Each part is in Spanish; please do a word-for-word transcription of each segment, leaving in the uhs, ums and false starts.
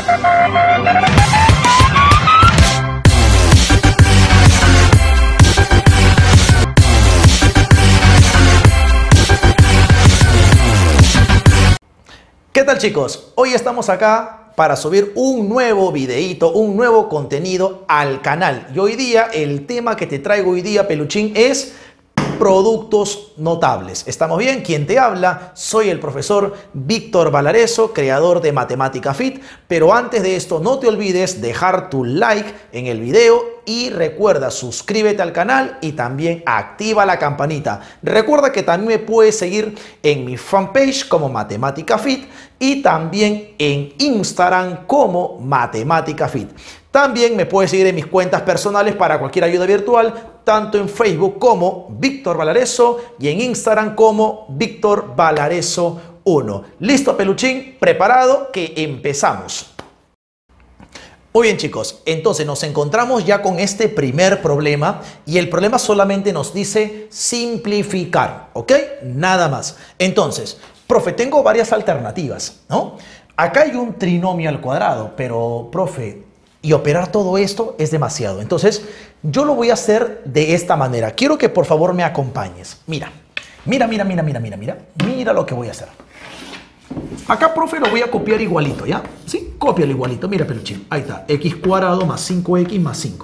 ¿Qué tal, chicos? Hoy estamos acá para subir un nuevo videíto, un nuevo contenido al canal. Y hoy día, el tema que te traigo hoy día, peluchín, es productos notables. ¿Estamos bien? ¿Quién te habla? Soy el profesor Víctor Valareso, creador de Matemática Fit. Pero antes de esto, no te olvides dejar tu like en el video y recuerda, suscríbete al canal y también activa la campanita. Recuerda que también me puedes seguir en mi fanpage como Matemática Fit y también en Instagram como Matemática Fit. También me puedes seguir en mis cuentas personales para cualquier ayuda virtual, tanto en Facebook como Víctor Valareso y en Instagram como Víctor Valareso uno. ¿Listo, peluchín? ¿Preparado? Que empezamos. Muy bien, chicos, entonces nos encontramos ya con este primer problema y el problema solamente nos dice simplificar, ¿ok? Nada más. Entonces, profe, tengo varias alternativas, ¿no? Acá hay un trinomio al cuadrado, pero, profe, y operar todo esto es demasiado. Entonces, yo lo voy a hacer de esta manera. Quiero que por favor me acompañes. Mira, mira, mira, mira, mira, mira, mira. Mira lo que voy a hacer. Acá, profe, lo voy a copiar igualito, ¿ya? ¿Sí? Cópialo igualito. Mira, peluchín. Ahí está. X cuadrado más cinco X más cinco.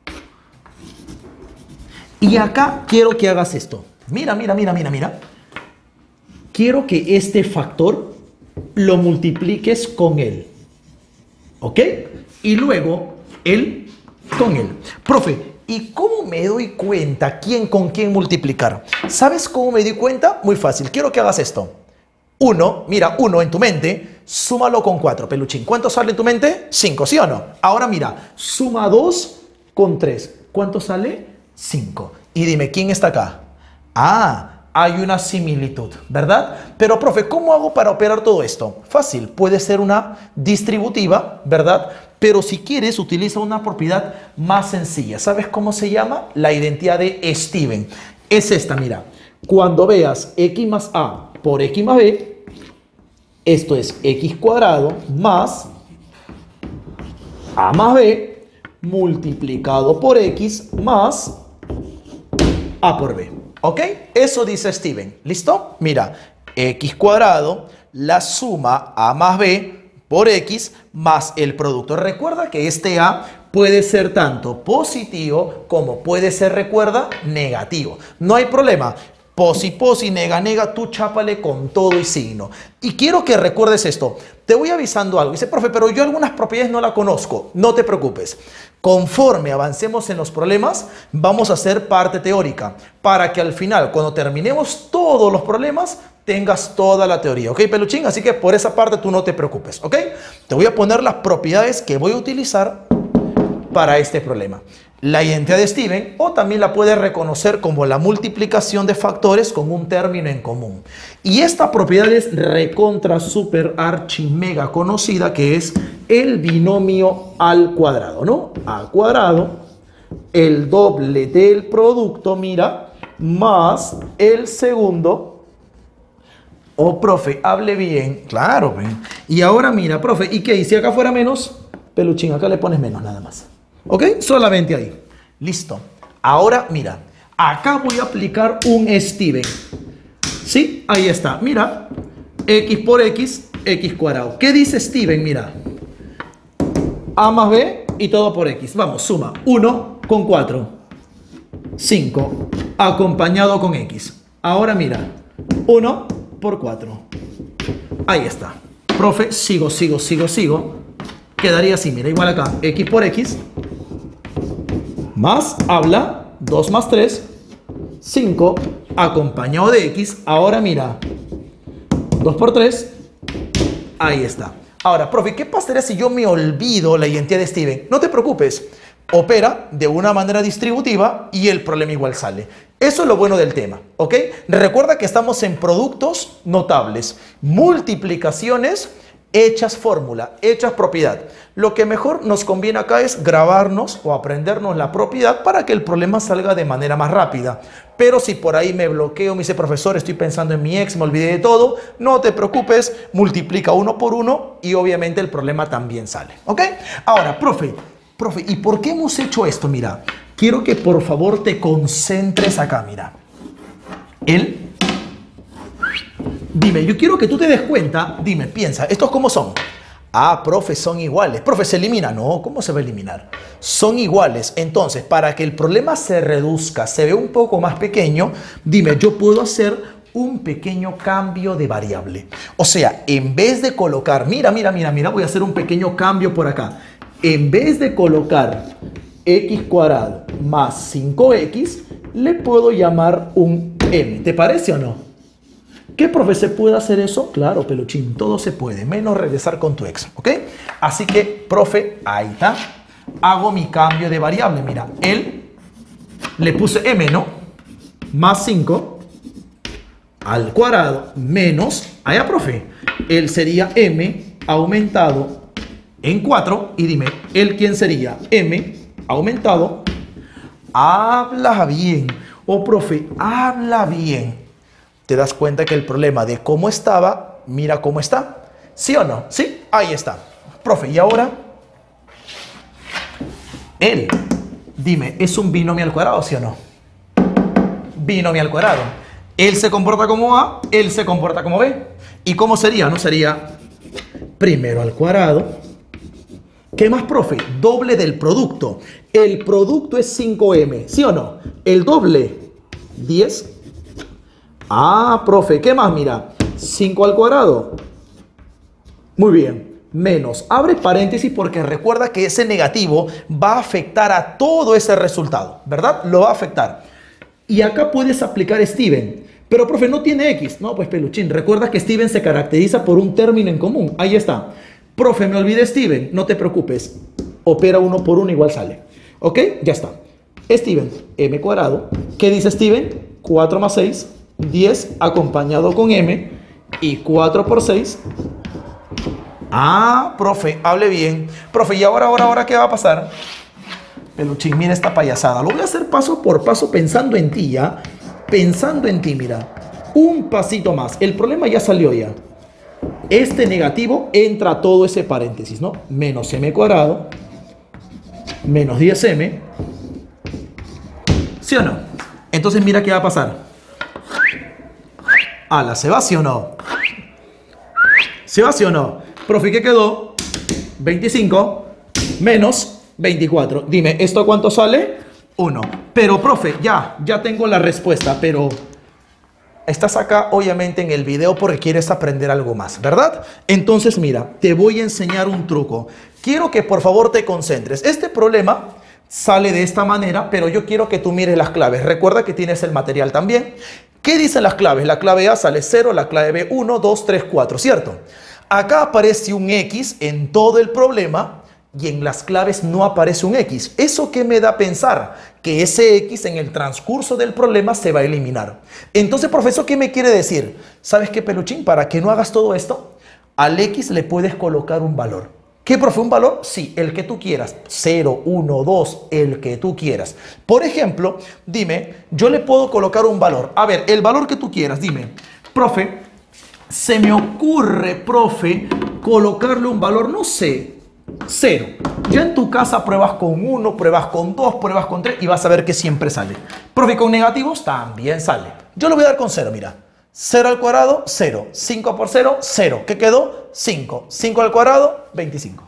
Y acá quiero que hagas esto. Mira, mira, mira, mira, mira. Quiero que este factor lo multipliques con él. ¿Ok? Y luego él con él. Profe, ¿y cómo me doy cuenta quién con quién multiplicar? ¿Sabes cómo me doy cuenta? Muy fácil. Quiero que hagas esto. uno, mira, uno en tu mente, súmalo con cuatro, peluchín. ¿Cuánto sale en tu mente? cinco, ¿sí o no? Ahora mira, suma dos con tres. ¿Cuánto sale? cinco. Y dime, ¿quién está acá? Ah, hay una similitud, ¿verdad? Pero, profe, ¿cómo hago para operar todo esto? Fácil, puede ser una distributiva, ¿verdad? Pero si quieres, utiliza una propiedad más sencilla. ¿Sabes cómo se llama? La identidad de Steven. Es esta, mira. Cuando veas X más A por X más B, esto es X cuadrado más A más B multiplicado por X más A por B. ¿Ok? Eso dice Steven. ¿Listo? Mira, X cuadrado, la suma A más B por X más el producto. Recuerda que este A puede ser tanto positivo como puede ser, recuerda, negativo. No hay problema. Posi, posi, nega, nega, tú chápale con todo y signo. Y quiero que recuerdes esto. Te voy avisando algo. Dice, profe, pero yo algunas propiedades no las conozco. No te preocupes. Conforme avancemos en los problemas, vamos a hacer parte teórica. Para que al final, cuando terminemos todos los problemas, tengas toda la teoría. ¿Ok, peluchín? Así que por esa parte tú no te preocupes. ¿Ok? Te voy a poner las propiedades que voy a utilizar para este problema. La identidad de Steven, o también la puedes reconocer como la multiplicación de factores con un término en común. Y esta propiedad es recontra super archi mega conocida, que es el binomio al cuadrado, ¿no? Al cuadrado, el doble del producto, mira, más el segundo. Oh, profe, hable bien. Claro, bien. Y ahora mira, profe, ¿y qué? ¿Y si acá fuera menos? Peluchín, acá le pones menos nada más. ¿Ok? Solamente ahí. Listo. Ahora, mira. Acá voy a aplicar un Steven. ¿Sí? Ahí está. Mira. X por X, X cuadrado. ¿Qué dice Steven? Mira. A más B y todo por X. Vamos, suma. uno con cuatro. cinco. Acompañado con X. Ahora mira. uno por cuatro. Ahí está. Profe, sigo, sigo, sigo, sigo. Quedaría así, mira, igual acá. X por X. Más, habla, dos más tres, cinco, acompañado de X. Ahora mira, dos por tres, ahí está. Ahora, profe, ¿qué pasaría si yo me olvido la identidad de Steven? No te preocupes, opera de una manera distributiva y el problema igual sale. Eso es lo bueno del tema, ¿ok? Recuerda que estamos en productos notables, multiplicaciones hechas fórmula, hechas propiedad. Lo que mejor nos conviene acá es grabarnos o aprendernos la propiedad para que el problema salga de manera más rápida. Pero si por ahí me bloqueo, me dice, profesor, estoy pensando en mi ex, me olvidé de todo, no te preocupes, multiplica uno por uno y obviamente el problema también sale. ¿Ok? Ahora, profe, profe, ¿y por qué hemos hecho esto? Mira, quiero que por favor te concentres acá, mira. Él... Dime, yo quiero que tú te des cuenta, dime, piensa, ¿estos cómo son? Ah, profe, son iguales. Profe, ¿se elimina? No, ¿cómo se va a eliminar? Son iguales. Entonces, para que el problema se reduzca, se vea un poco más pequeño, dime, yo puedo hacer un pequeño cambio de variable. O sea, en vez de colocar, mira, mira, mira, mira, voy a hacer un pequeño cambio por acá. En vez de colocar x cuadrado más cinco x, le puedo llamar un m. ¿Te parece o no? ¿Qué, profe, se puede hacer eso? Claro, peluchín, todo se puede, menos regresar con tu ex, ¿ok? Así que, profe, ahí está. Hago mi cambio de variable, mira, él le puse m, ¿no? Más cinco al cuadrado menos, allá, profe, él sería m aumentado en cuatro. Y dime, ¿él quién sería? M aumentado. Habla bien. Oh, profe, habla bien. Te das cuenta que el problema de cómo estaba, mira cómo está. ¿Sí o no? Sí, ahí está. Profe, y ahora, él, dime, ¿es un binomio al cuadrado, sí o no? Binomio al cuadrado. Él se comporta como A, él se comporta como B. ¿Y cómo sería? ¿No sería primero al cuadrado? ¿Qué más, profe? Doble del producto. El producto es cinco m, ¿sí o no? El doble, diez. Ah, profe, ¿qué más? Mira, cinco al cuadrado. Muy bien. Menos. Abre paréntesis porque recuerda que ese negativo va a afectar a todo ese resultado, ¿verdad? Lo va a afectar. Y acá puedes aplicar Steven. Pero, profe, no tiene X. No, pues, peluchín. Recuerda que Steven se caracteriza por un término en común. Ahí está. Profe, me olvidé Steven. No te preocupes. Opera uno por uno, igual sale. ¿Ok? Ya está. Steven, m cuadrado. ¿Qué dice Steven? cuatro más seis. diez acompañado con m y cuatro por seis. Ah, profe, hable bien. Profe, ¿y ahora, ahora, ahora qué va a pasar? Peluchín, mira esta payasada. Lo voy a hacer paso por paso pensando en ti, ¿ya? Pensando en ti, mira. Un pasito más. El problema ya salió ya. Este negativo entra a todo ese paréntesis, ¿no? Menos m cuadrado. Menos diez m. ¿Sí o no? Entonces mira qué va a pasar. Ala, ¿se va sí o no? ¿Se va sí o no? Profe, ¿qué quedó? veinticinco menos veinticuatro. Dime, ¿esto cuánto sale? uno. Pero, profe, ya, ya tengo la respuesta, pero estás acá obviamente en el video porque quieres aprender algo más, ¿verdad? Entonces, mira, te voy a enseñar un truco. Quiero que por favor te concentres. Este problema sale de esta manera, pero yo quiero que tú mires las claves. Recuerda que tienes el material también. ¿Qué dicen las claves? La clave A sale cero, la clave B uno, dos, tres, cuatro, ¿cierto? Acá aparece un X en todo el problema y en las claves no aparece un X. ¿Eso qué me da a pensar? Que ese X en el transcurso del problema se va a eliminar. Entonces, profesor, ¿qué me quiere decir? ¿Sabes qué, peluchín? Para que no hagas todo esto, al X le puedes colocar un valor. ¿Qué, profe? ¿Un valor? Sí, el que tú quieras. cero, uno, dos, el que tú quieras. Por ejemplo, dime, yo le puedo colocar un valor. A ver, el valor que tú quieras, dime. Profe, se me ocurre, profe, colocarle un valor, no sé, cero. Ya en tu casa pruebas con uno, pruebas con dos, pruebas con tres y vas a ver que siempre sale. Profe, con negativos también sale. Yo lo voy a dar con cero, mira. cero al cuadrado, cero. cinco por cero, cero. ¿Qué quedó? cinco. cinco al cuadrado, veinticinco.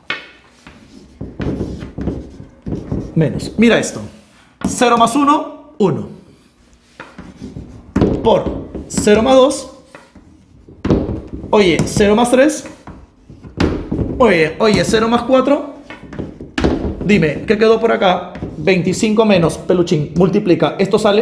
Menos. Mira esto. cero más uno, uno. Por cero más dos. Oye, cero más tres. Oye, oye, cero más cuatro. Dime, ¿qué quedó por acá? veinticinco menos, peluchín, multiplica. ¿Esto sale?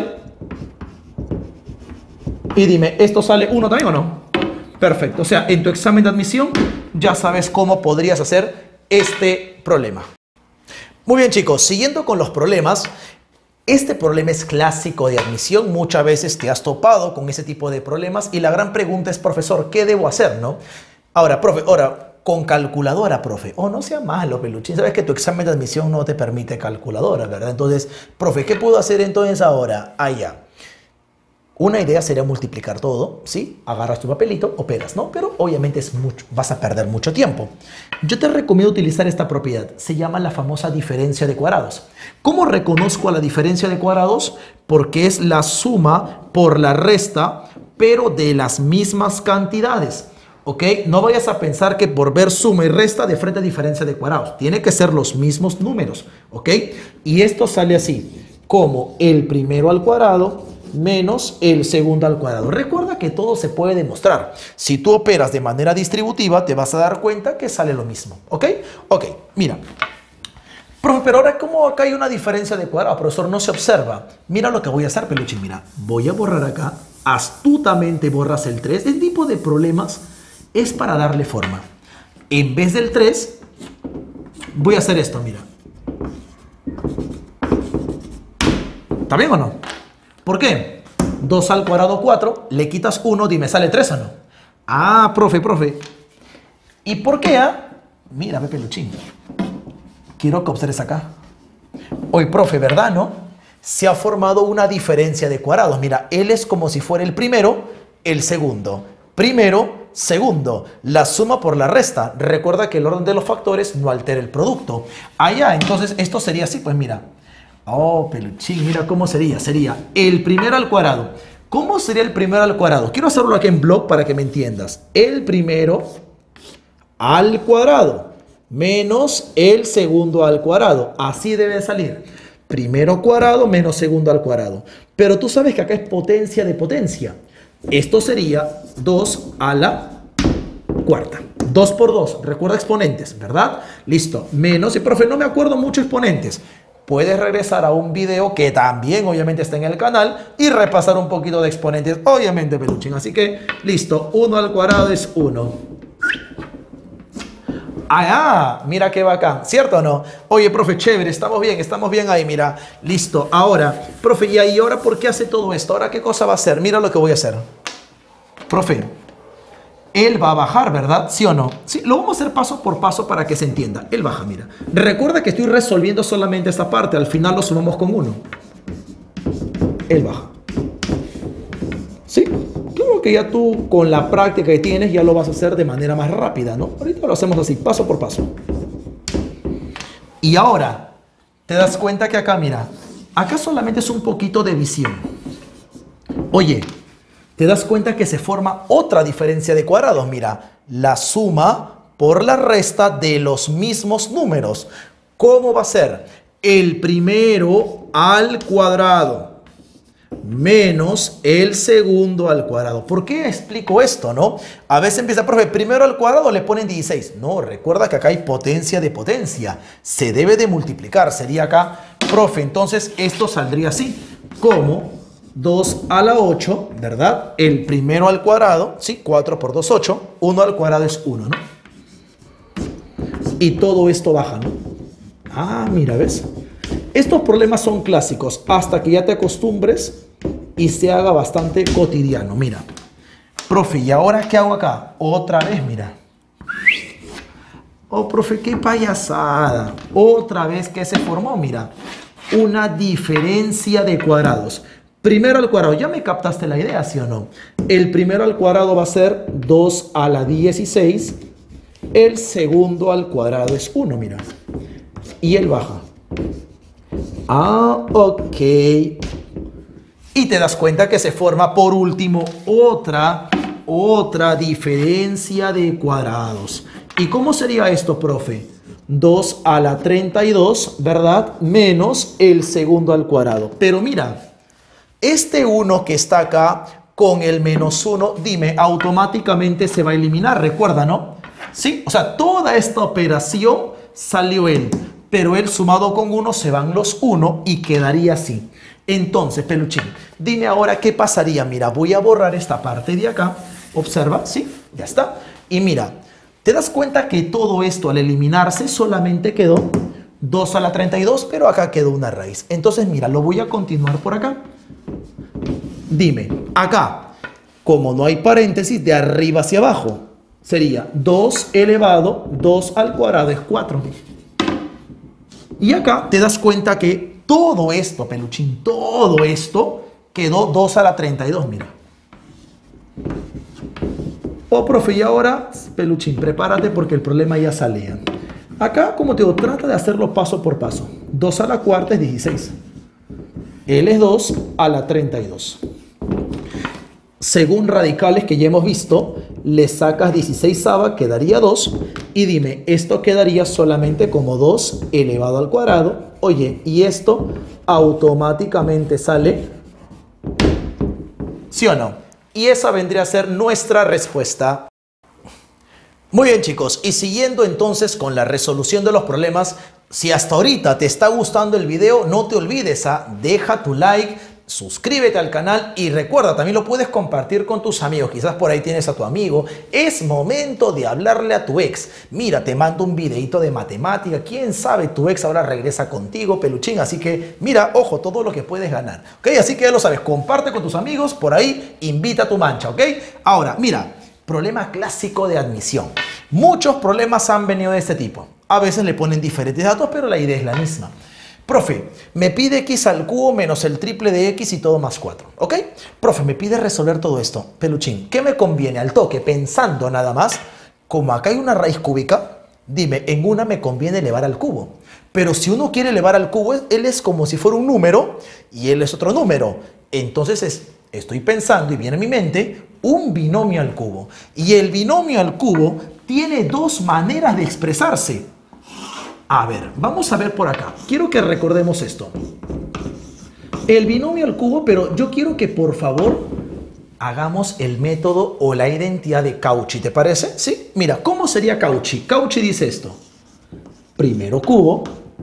Y dime, ¿esto sale uno también o no? Perfecto. O sea, en tu examen de admisión ya sabes cómo podrías hacer este problema. Muy bien, chicos. Siguiendo con los problemas, este problema es clásico de admisión. Muchas veces te has topado con ese tipo de problemas y la gran pregunta es, profesor, ¿qué debo hacer, no? Ahora, profe, ahora, con calculadora, profe. Oh, no sea malo, peluchín. Sabes que tu examen de admisión no te permite calculadora, ¿verdad? Entonces, profe, ¿qué puedo hacer entonces ahora? Ah, ya. Una idea sería multiplicar todo, ¿sí? Agarras tu papelito, operas, ¿no? Pero obviamente es mucho, vas a perder mucho tiempo. Yo te recomiendo utilizar esta propiedad. Se llama la famosa diferencia de cuadrados. ¿Cómo reconozco a la diferencia de cuadrados? Porque es la suma por la resta, pero de las mismas cantidades. ¿Ok? No vayas a pensar que por ver suma y resta de frente a diferencia de cuadrados. Tiene que ser los mismos números. ¿Ok? Y esto sale así, como el primero al cuadrado menos el segundo al cuadrado. Recuerda que todo se puede demostrar. Si tú operas de manera distributiva, te vas a dar cuenta que sale lo mismo. ¿Ok? Ok, mira. Profe, pero ahora, ¿cómo acá hay una diferencia de cuadrado? Profesor, no se observa. Mira lo que voy a hacer, peluchín. Mira, voy a borrar acá. Astutamente borras el tres. Este tipo de problemas es para darle forma. En vez del tres, voy a hacer esto, mira. ¿Está bien o no? ¿Por qué? dos al cuadrado, cuatro. Le quitas uno, dime, ¿sale tres o no? Ah, profe, profe. ¿Y por qué? Ah? Mira, ve, peluchín. Quiero que observes acá. Hoy, profe, ¿verdad, no? Se ha formado una diferencia de cuadrados. Mira, él es como si fuera el primero, el segundo. Primero, segundo. La suma por la resta. Recuerda que el orden de los factores no altera el producto. Allá, entonces, esto sería así, pues mira. Oh, peluchín, mira cómo sería. Sería el primero al cuadrado. ¿Cómo sería el primero al cuadrado? Quiero hacerlo aquí en bloc para que me entiendas. El primero al cuadrado menos el segundo al cuadrado. Así debe salir. Primero cuadrado menos segundo al cuadrado. Pero tú sabes que acá es potencia de potencia. Esto sería dos a la cuarta. dos por dos. Recuerda exponentes, ¿verdad? Listo. Menos. Y profe, no me acuerdo mucho exponentes. Puedes regresar a un video que también obviamente está en el canal y repasar un poquito de exponentes, obviamente, peluchín. Así que, listo, uno al cuadrado es uno. Ah, mira qué bacán, ¿cierto o no? Oye, profe, chévere, estamos bien, estamos bien ahí, mira. Listo, ahora, profe, ¿y ahí ahora por qué hace todo esto? ¿Ahora qué cosa va a hacer? Mira lo que voy a hacer. Profe, él va a bajar, ¿verdad? ¿Sí o no? Sí, lo vamos a hacer paso por paso para que se entienda. Él baja, mira. Recuerda que estoy resolviendo solamente esta parte. Al final lo sumamos con uno. Él baja. ¿Sí? Claro que ya tú, con la práctica que tienes, ya lo vas a hacer de manera más rápida, ¿no? Ahorita lo hacemos así, paso por paso. Y ahora, te das cuenta que acá, mira, acá solamente es un poquito de visión. Oye, te das cuenta que se forma otra diferencia de cuadrados. Mira, la suma por la resta de los mismos números. ¿Cómo va a ser? El primero al cuadrado menos el segundo al cuadrado. ¿Por qué explico esto, no? A veces empieza, profe, primero al cuadrado le ponen dieciséis. No, recuerda que acá hay potencia de potencia. Se debe de multiplicar. Sería acá, profe, entonces esto saldría así. ¿Cómo? dos a la ocho, ¿verdad? El primero al cuadrado, ¿sí? cuatro por dos, ocho. uno al cuadrado es uno, ¿no? Y todo esto baja, ¿no? Ah, mira, ¿ves? Estos problemas son clásicos hasta que ya te acostumbres y se haga bastante cotidiano. Mira, profe, ¿y ahora qué hago acá? Otra vez, mira. Oh, profe, qué payasada. Otra vez que se formó, mira. Una diferencia de cuadrados. Primero al cuadrado, ¿ya me captaste la idea, sí o no? El primero al cuadrado va a ser dos a la dieciséis. El segundo al cuadrado es uno, mira. Y él baja. Ah, ok. Y te das cuenta que se forma por último otra, otra diferencia de cuadrados. ¿Y cómo sería esto, profe? dos a la treinta y dos, ¿verdad? Menos el segundo al cuadrado. Pero mira, este uno que está acá con el menos uno, dime, automáticamente se va a eliminar, recuerda, ¿no? Sí, o sea, toda esta operación salió él, pero él sumado con uno se van los uno y quedaría así. Entonces, peluchín, dime ahora qué pasaría. Mira, voy a borrar esta parte de acá. Observa, sí, ya está. Y mira, te das cuenta que todo esto al eliminarse solamente quedó dos a la treinta y dos, pero acá quedó una raíz. Entonces, mira, lo voy a continuar por acá. Dime, acá, como no hay paréntesis, de arriba hacia abajo, sería dos elevado dos al cuadrado es cuatro. Y acá te das cuenta que todo esto, peluchín, todo esto quedó dos a la treinta y dos, mira. Oh, profe, y ahora, peluchín, prepárate porque el problema ya salía. Acá, como te digo, trata de hacerlo paso por paso. dos a la cuarta es dieciséis. L es dos a la treinta y dos. Según radicales que ya hemos visto, le sacas dieciséis, quedaría dos. Y dime, esto quedaría solamente como dos elevado al cuadrado. Oye, y esto automáticamente sale, ¿sí o no? Y esa vendría a ser nuestra respuesta. Muy bien, chicos, y siguiendo entonces con la resolución de los problemas, si hasta ahorita te está gustando el video, no te olvides, ¿ah? Deja tu like, suscríbete al canal y recuerda, también lo puedes compartir con tus amigos. Quizás por ahí tienes a tu amigo. Es momento de hablarle a tu ex. Mira, te mando un videito de matemática. Quién sabe, tu ex ahora regresa contigo, peluchín. Así que mira, ojo, todo lo que puedes ganar. ¿Ok? Así que ya lo sabes, comparte con tus amigos. Por ahí, invita a tu mancha. ¿Ok? Ahora, mira, problema clásico de admisión. Muchos problemas han venido de este tipo. A veces le ponen diferentes datos, pero la idea es la misma. Profe, me pide x al cubo menos el triple de x y todo más cuatro, ¿ok? Profe, me pide resolver todo esto. Peluchín, ¿qué me conviene al toque? Pensando nada más, como acá hay una raíz cúbica, dime, en una me conviene elevar al cubo. Pero si uno quiere elevar al cubo, él es como si fuera un número y él es otro número. Entonces es, estoy pensando y viene a mi mente un binomio al cubo. Y el binomio al cubo tiene dos maneras de expresarse. A ver, vamos a ver por acá. Quiero que recordemos esto. El binomio al cubo, pero yo quiero que por favor hagamos el método o la identidad de Cauchy. ¿Te parece? Sí. Mira, ¿cómo sería Cauchy? Cauchy dice esto. Primero cubo,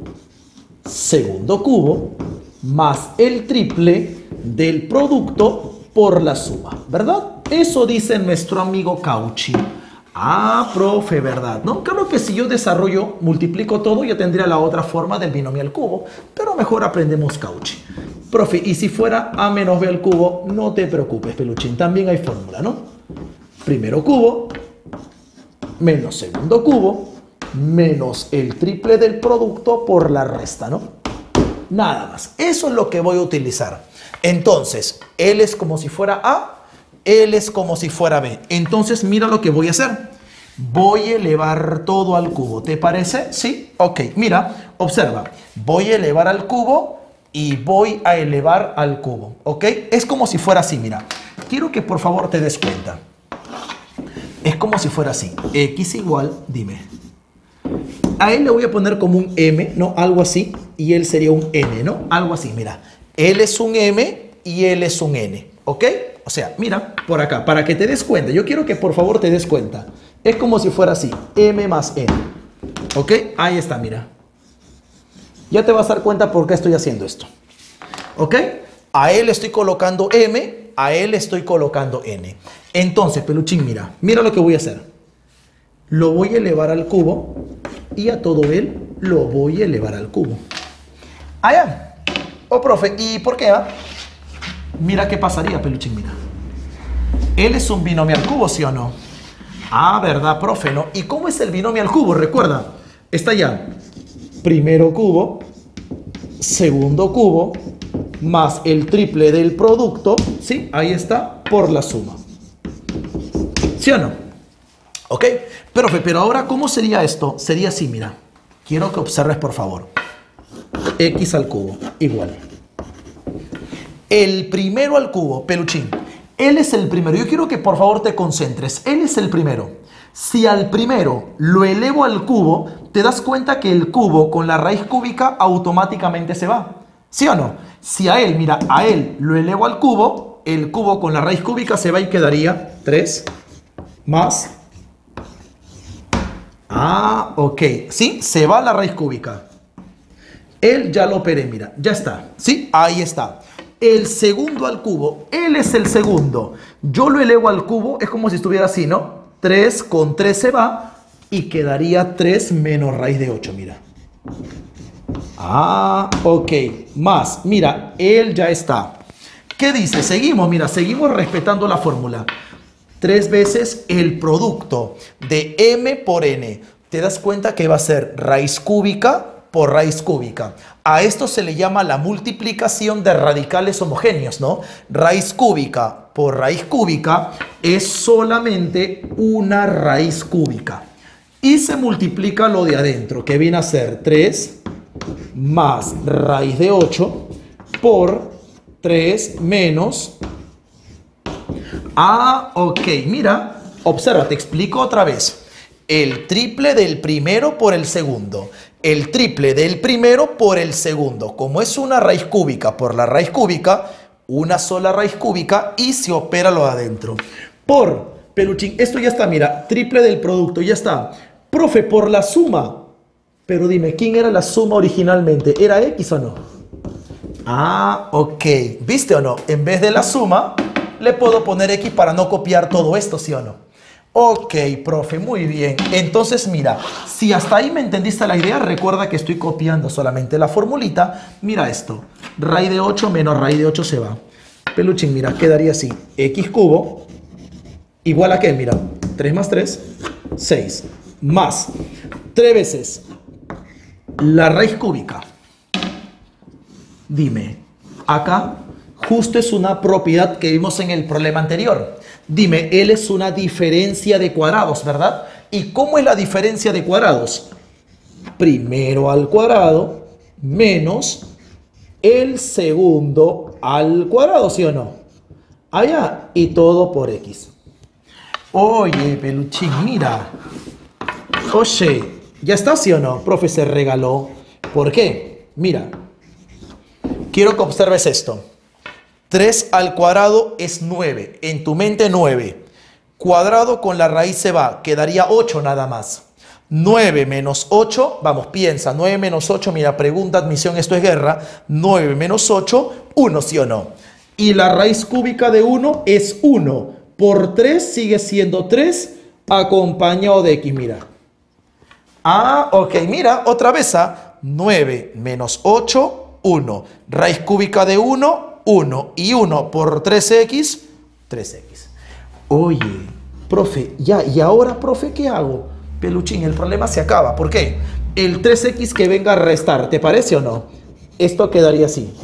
segundo cubo, más el triple del producto por la suma. ¿Verdad? Eso dice nuestro amigo Cauchy. Ah, profe, ¿verdad? ¿No? Claro que si yo desarrollo, multiplico todo, ya tendría la otra forma del binomio al cubo, pero mejor aprendemos Cauchy. Profe, y si fuera a menos b al cubo, no te preocupes, peluchín, también hay fórmula, ¿no? Primero cubo, menos segundo cubo, menos el triple del producto por la resta, ¿no? Nada más. Eso es lo que voy a utilizar. Entonces, L es como si fuera A, L es como si fuera B. Entonces, mira lo que voy a hacer. Voy a elevar todo al cubo. ¿Te parece? ¿Sí? Ok. Mira, observa. Voy a elevar al cubo y voy a elevar al cubo. ¿Ok? Es como si fuera así, mira. Quiero que por favor te des cuenta. Es como si fuera así. X igual, dime. A él le voy a poner como un M, ¿no? Algo así. Y él sería un N, ¿no? Algo así, mira. Él es un M y él es un N. ¿Ok? O sea, mira, por acá, para que te des cuenta. Yo quiero que por favor te des cuenta. Es como si fuera así, M más N. ¿Ok? Ahí está, mira. Ya te vas a dar cuenta por qué estoy haciendo esto. ¿Ok? A él estoy colocando M, a él estoy colocando N. Entonces, peluchín, mira. Mira lo que voy a hacer. Lo voy a elevar al cubo y a todo él lo voy a elevar al cubo. Ah, ya. Oh, profe, ¿y por qué? Ah? Mira qué pasaría, peluchín, mira. Él es un binomio al cubo, ¿sí o no? Ah, ¿verdad, profe? ¿No? ¿Y cómo es el binomio al cubo? Recuerda, está ya. Primero cubo, segundo cubo, más el triple del producto, ¿sí? Ahí está, por la suma. ¿Sí o no? ¿Ok? Profe, pero ahora, ¿cómo sería esto? Sería así, mira. Quiero que observes, por favor. X al cubo, igual. El primero al cubo, peluchín. Él es el primero. Yo quiero que por favor te concentres. Él es el primero. Si al primero lo elevo al cubo, te das cuenta que el cubo con la raíz cúbica automáticamente se va. ¿Sí o no? Si a él, mira, a él lo elevo al cubo, el cubo con la raíz cúbica se va y quedaría tres más. Ah, ok. ¿Sí? Se va la raíz cúbica. Él ya lo operé, mira. Ya está. ¿Sí? Ahí está. El segundo al cubo, él es el segundo. Yo lo elevo al cubo, es como si estuviera así, ¿no? tres con tres se va y quedaría tres menos raíz de ocho, mira. Ah, ok. Más, mira, él ya está. ¿Qué dice? Seguimos, mira, seguimos respetando la fórmula. tres veces el producto de m por n. ¿Te das cuenta que va a ser raíz cúbica por raíz cúbica? A esto se le llama la multiplicación de radicales homogéneos, ¿no? Raíz cúbica por raíz cúbica es solamente una raíz cúbica. Y se multiplica lo de adentro, que viene a ser tres más raíz de ocho por tres menos... Ah, ok, mira, observa, te explico otra vez. El triple del primero por el segundo. El triple del primero por el segundo. Como es una raíz cúbica por la raíz cúbica, una sola raíz cúbica y se opera lo de adentro. Por, peluchín, esto ya está, mira, triple del producto, ya está. Profe, por la suma. Pero dime, ¿quién era la suma originalmente? ¿Era X o no? Ah, ok. ¿Viste o no? En vez de la suma, le puedo poner X para no copiar todo esto, ¿sí o no? Ok, profe, muy bien. Entonces, mira, si hasta ahí me entendiste la idea, recuerda que estoy copiando solamente la formulita. Mira esto. Raíz de ocho menos raíz de ocho se va. Peluchín, mira, quedaría así. X cubo igual a ¿qué? Mira, tres más tres, seis. Más tres veces la raíz cúbica. Dime, acá justo es una propiedad que vimos en el problema anterior. Dime, L es una diferencia de cuadrados, ¿verdad? ¿Y cómo es la diferencia de cuadrados? Primero al cuadrado menos el segundo al cuadrado, ¿sí o no? Allá, y todo por X. Oye, peluchín, mira. Oye, ¿ya está, sí o no? Profe, se regaló. ¿Por qué? Mira, quiero que observes esto. tres al cuadrado es nueve. En tu mente nueve. Cuadrado con la raíz se va. Quedaría ocho nada más. nueve menos ocho. Vamos, piensa. nueve menos ocho. Mira, pregunta, admisión, esto es guerra. nueve menos ocho. uno, ¿sí o no? Y la raíz cúbica de uno es uno. Por tres sigue siendo tres acompañado de X. Mira. Ah, ok. Mira, otra vez. ¿Ah? nueve menos ocho, uno. Raíz cúbica de uno, uno. Y uno por tres X, tres X. Oye, profe, ya, ¿y ahora, profe, qué hago? Peluchín, el problema se acaba. ¿Por qué? El tres X que venga a restar, ¿te parece o no? Esto quedaría así.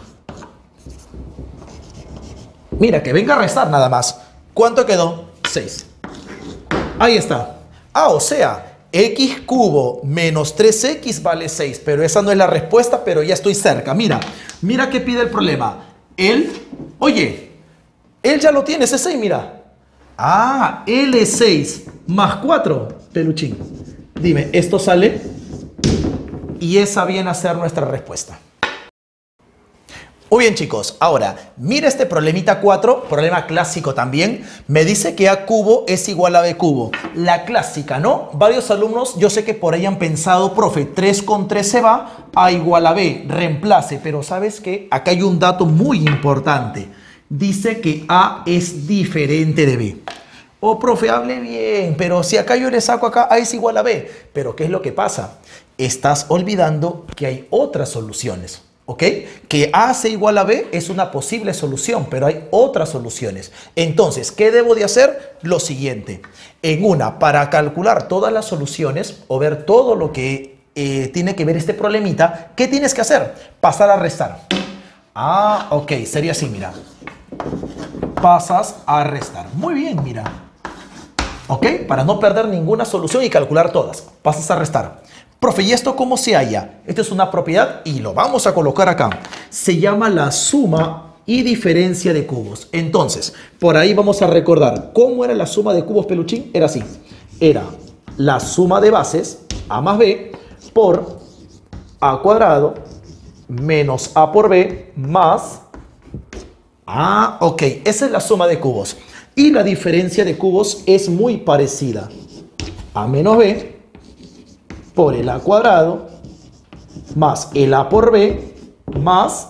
Mira, que venga a restar nada más. ¿Cuánto quedó? seis. Ahí está. Ah, o sea, X cubo menos tres X vale seis. Pero esa no es la respuesta, pero ya estoy cerca. Mira, mira qué pide el problema. Él, oye, él ya lo tiene, ese seis, mira. Ah, L es seis más cuatro, peluchín. Dime, ¿esto sale? Y esa viene a ser nuestra respuesta. Muy bien, chicos, ahora, mira este problemita cuatro, problema clásico también. Me dice que A cubo es igual a B cubo. La clásica, ¿no? Varios alumnos, yo sé que por ahí han pensado, profe, tres con tres se va, A igual a B, reemplace. Pero ¿sabes qué? Acá hay un dato muy importante. Dice que A es diferente de B. Oh, profe, hable bien, pero si acá yo le saco acá, A es igual a B. Pero ¿qué es lo que pasa? Estás olvidando que hay otras soluciones. ¿Ok? Que A sea igual a B es una posible solución, pero hay otras soluciones. Entonces, ¿qué debo de hacer? Lo siguiente. En una, para calcular todas las soluciones o ver todo lo que eh, tiene que ver este problemita, ¿qué tienes que hacer? Pasar a restar. Ah, ok, sería así, mira. Pasas a restar. Muy bien, mira. ¿Ok? Para no perder ninguna solución y calcular todas. Pasas a restar. Profe, ¿y esto cómo se halla? Esta es una propiedad y lo vamos a colocar acá. Se llama la suma y diferencia de cubos. Entonces, por ahí vamos a recordar cómo era la suma de cubos, peluchín. Era así. Era la suma de bases, A más B, por A cuadrado menos A por B más... Ah, ok. Esa es la suma de cubos. Y la diferencia de cubos es muy parecida. A menos B por el A cuadrado más el A por B más...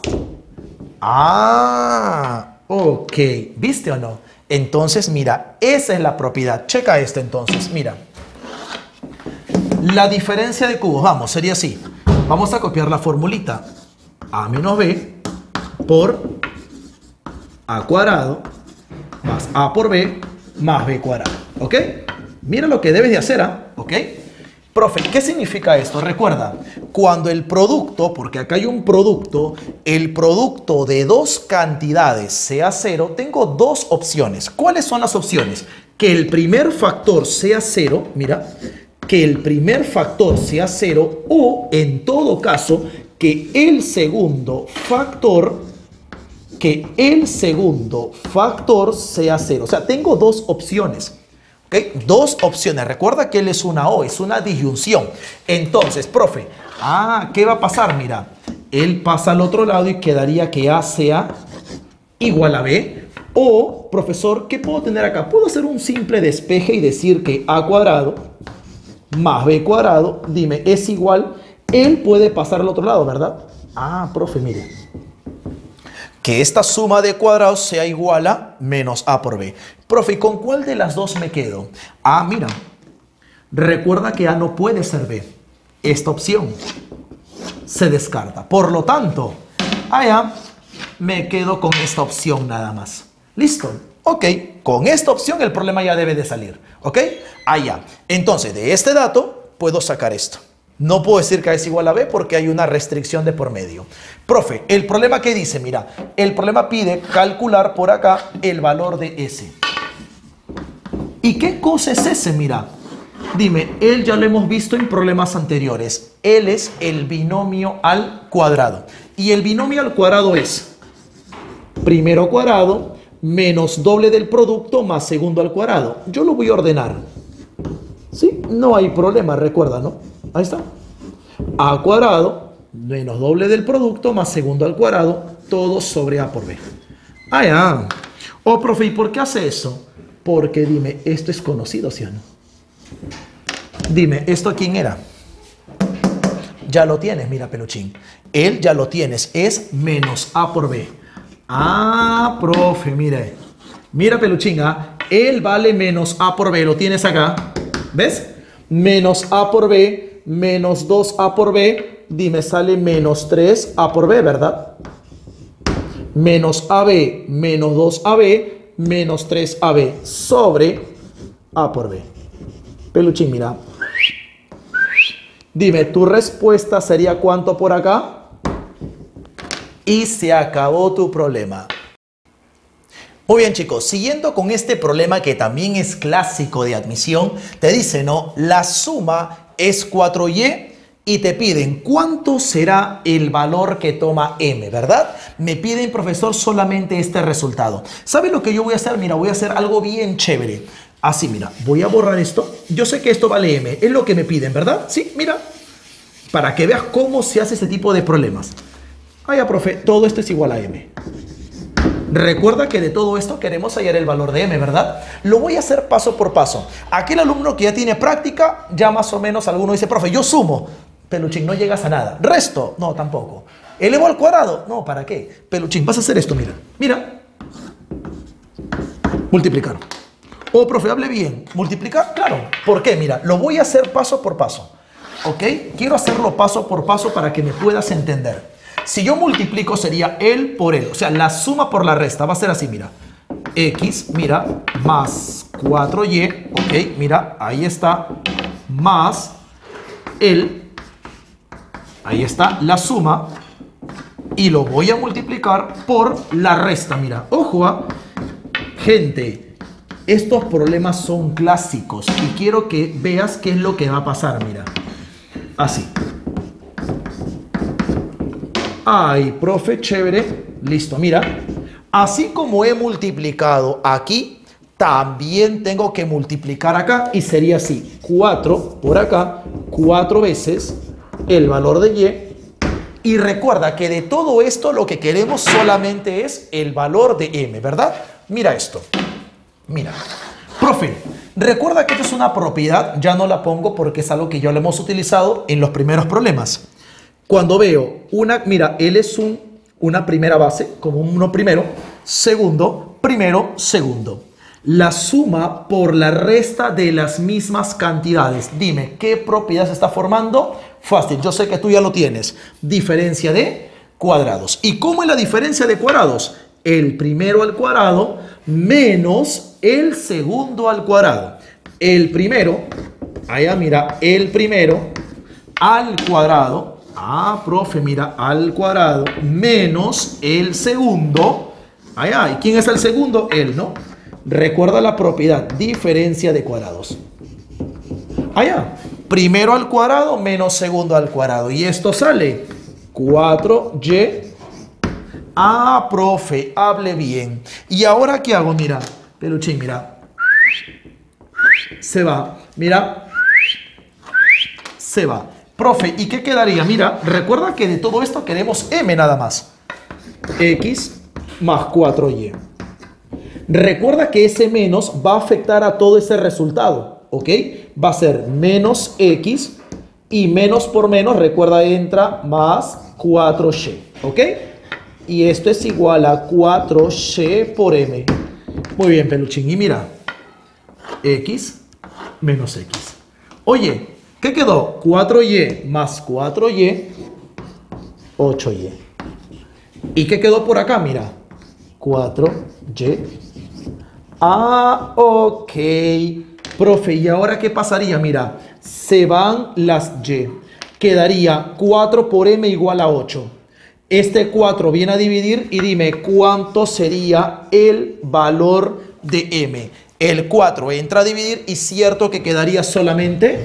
Ah, ok. ¿Viste o no? Entonces, mira, esa es la propiedad. Checa esto entonces, mira. La diferencia de cubos, vamos, sería así. Vamos a copiar la formulita. A menos B por A cuadrado más A por B más b cuadrado. ¿Ok? Mira lo que debes de hacer, ¿ah? ¿Ok? Profe, ¿qué significa esto? Recuerda, cuando el producto, porque acá hay un producto, el producto de dos cantidades sea cero, tengo dos opciones. ¿Cuáles son las opciones? Que el primer factor sea cero, mira, que el primer factor sea cero o, en todo caso, que el segundo factor, que el segundo factor sea cero. O sea, tengo dos opciones. ¿Okay? Dos opciones. Recuerda que él es una O, es una disyunción. Entonces, profe, ah, ¿qué va a pasar? Mira, él pasa al otro lado y quedaría que A sea igual a B. O, profesor, ¿qué puedo tener acá? Puedo hacer un simple despeje y decir que A cuadrado más B cuadrado, dime, es igual. Él puede pasar al otro lado, ¿verdad? Ah, profe, mire. Que esta suma de cuadrados sea igual a menos A por B. Profe, ¿y con cuál de las dos me quedo? Ah, mira. Recuerda que A no puede ser B. Esta opción se descarta. Por lo tanto, allá me quedo con esta opción nada más. ¿Listo? Ok, con esta opción el problema ya debe de salir. ¿Ok? Allá. Entonces, de este dato puedo sacar esto. No puedo decir que A es igual a B porque hay una restricción de por medio. Profe, el problema que dice, mira, el problema pide calcular por acá el valor de S. ¿Y qué cosa es S? Mira, dime, él ya lo hemos visto en problemas anteriores. Él es el binomio al cuadrado. Y el binomio al cuadrado es primero cuadrado menos doble del producto más segundo al cuadrado. Yo lo voy a ordenar. ¿Sí? No hay problema, recuerda, ¿no? Ahí está. A cuadrado menos doble del producto más segundo al cuadrado, todo sobre A por B. Ah, ya. Oh, profe, ¿y por qué hace eso? Porque dime, esto es conocido, ¿sí o no? Dime, ¿esto quién era? Ya lo tienes, mira, peluchín. Él ya lo tienes, es menos A por B. Ah, profe, mire. Mira, peluchín, ¿ah? Él vale menos A por B, lo tienes acá. ¿Ves? Menos A por B, menos dos A por B, dime, sale menos tres A por B, ¿verdad? Menos A B, menos dos A B, menos tres A B, sobre A por B. Peluchín, mira. Dime, ¿tu respuesta sería cuánto por acá? Y se acabó tu problema. Muy bien, chicos, siguiendo con este problema que también es clásico de admisión, te dice, ¿no? La suma es cuatro y y te piden cuánto será el valor que toma M, ¿verdad? Me piden, profesor, solamente este resultado. ¿Sabes lo que yo voy a hacer? Mira, voy a hacer algo bien chévere. Así, mira, voy a borrar esto. Yo sé que esto vale M, es lo que me piden, ¿verdad? Sí, mira, para que veas cómo se hace este tipo de problemas. Ah, ya, profe, todo esto es igual a M. Recuerda que de todo esto queremos hallar el valor de M, ¿verdad? Lo voy a hacer paso por paso. Aquel alumno que ya tiene práctica, ya más o menos alguno dice, profe, yo sumo. Peluchín, no llegas a nada. Resto, no, tampoco. Elevo al cuadrado, no, ¿para qué? Peluchín, vas a hacer esto, mira. Mira. Multiplicar. Oh, profe, hable bien. ¿Multiplicar? Claro. ¿Por qué? Mira, lo voy a hacer paso por paso. ¿Ok? Quiero hacerlo paso por paso para que me puedas entender. Si yo multiplico sería él por él. O sea, la suma por la resta va a ser así, mira. X, mira, más cuatro y, ok, mira, ahí está, más él, ahí está la suma, y lo voy a multiplicar por la resta, mira. Ojo, ¿eh? Gente, estos problemas son clásicos y quiero que veas qué es lo que va a pasar, mira. Así. Ay, profe, chévere. Listo, mira. Así como he multiplicado aquí, también tengo que multiplicar acá. Y sería así. cuatro por acá, cuatro veces el valor de Y. Y recuerda que de todo esto lo que queremos solamente es el valor de M, ¿verdad? Mira esto. Mira. Profe, recuerda que esto es una propiedad. Ya no la pongo porque es algo que ya lo hemos utilizado en los primeros problemas. Cuando veo una, mira, él es un, una primera base, como uno primero, segundo, primero, segundo. La suma por la resta de las mismas cantidades. Dime, ¿qué propiedad se está formando? Fácil, yo sé que tú ya lo tienes. Diferencia de cuadrados. ¿Y cómo es la diferencia de cuadrados? El primero al cuadrado menos el segundo al cuadrado. El primero, allá mira, el primero al cuadrado. Ah, profe, mira, al cuadrado menos el segundo. Allá, ¿y quién es el segundo? Él, ¿no? Recuerda la propiedad, diferencia de cuadrados. Allá, primero al cuadrado menos segundo al cuadrado. Y esto sale cuatro y. Ah, profe, hable bien. ¿Y ahora qué hago? Mira, peluchín, mira. Se va, mira. Se va. Profe, ¿y qué quedaría? Mira, recuerda que de todo esto queremos m nada más. X más cuatro y. Recuerda que ese menos va a afectar a todo ese resultado, ¿ok? Va a ser menos x y menos por menos, recuerda, entra más cuatro y, ¿ok? Y esto es igual a cuatro y por m. Muy bien, peluchín. Y mira, x menos x. Oye, ¿qué quedó? cuatro y más cuatro y, ocho y. ¿Y qué quedó por acá? Mira, cuatro y. Ah, ok. Profe, ¿y ahora qué pasaría? Mira, se van las y. Quedaría cuatro por m igual a ocho. Este cuatro viene a dividir y dime cuánto sería el valor de m. El cuatro entra a dividir y cierto que quedaría solamente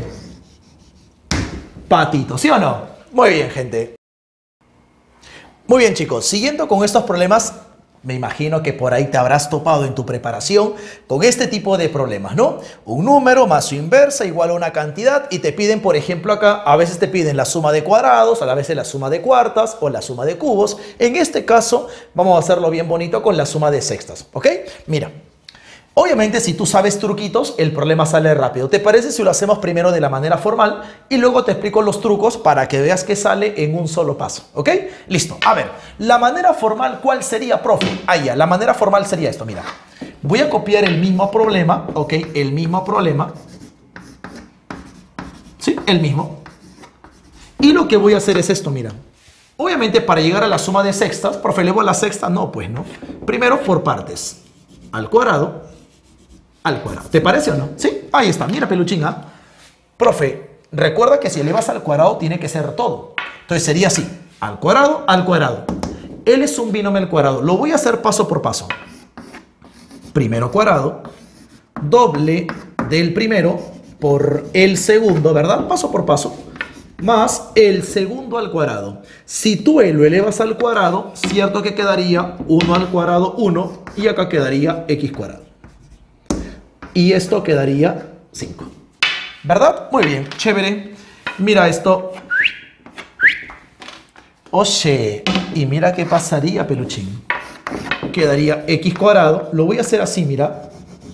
patito, ¿sí o no? Muy bien, gente. Muy bien, chicos. Siguiendo con estos problemas, me imagino que por ahí te habrás topado en tu preparación con este tipo de problemas, ¿no? Un número más su inversa igual a una cantidad y te piden, por ejemplo, acá, a veces te piden la suma de cuadrados, a veces la suma de cuartas o la suma de cubos. En este caso, vamos a hacerlo bien bonito con la suma de sextas, ¿ok? Mira. Obviamente, si tú sabes truquitos, el problema sale rápido. ¿Te parece si lo hacemos primero de la manera formal y luego te explico los trucos para que veas que sale en un solo paso? ¿Ok? Listo. A ver, la manera formal, ¿cuál sería, profe? Ah, ya, la manera formal sería esto, mira. Voy a copiar el mismo problema, ¿ok? El mismo problema. ¿Sí? El mismo. Y lo que voy a hacer es esto, mira. Obviamente, para llegar a la suma de sextas, profe, ¿elevo a la sexta? No, pues no. Primero por partes. Al cuadrado. Al cuadrado. ¿Te parece o no? Sí, ahí está. Mira, peluchín, ¿ah? Profe, recuerda que si elevas al cuadrado tiene que ser todo. Entonces sería así. Al cuadrado, al cuadrado. Él es un binomio al cuadrado. Lo voy a hacer paso por paso. Primero cuadrado. Doble del primero por el segundo, ¿verdad? Paso por paso. Más el segundo al cuadrado. Si tú lo elevas al cuadrado, cierto que quedaría uno al cuadrado, uno. Y acá quedaría x cuadrado. Y esto quedaría cinco. ¿Verdad? Muy bien, chévere. Mira esto. Oye, y mira qué pasaría, peluchín. Quedaría x cuadrado. Lo voy a hacer así, mira.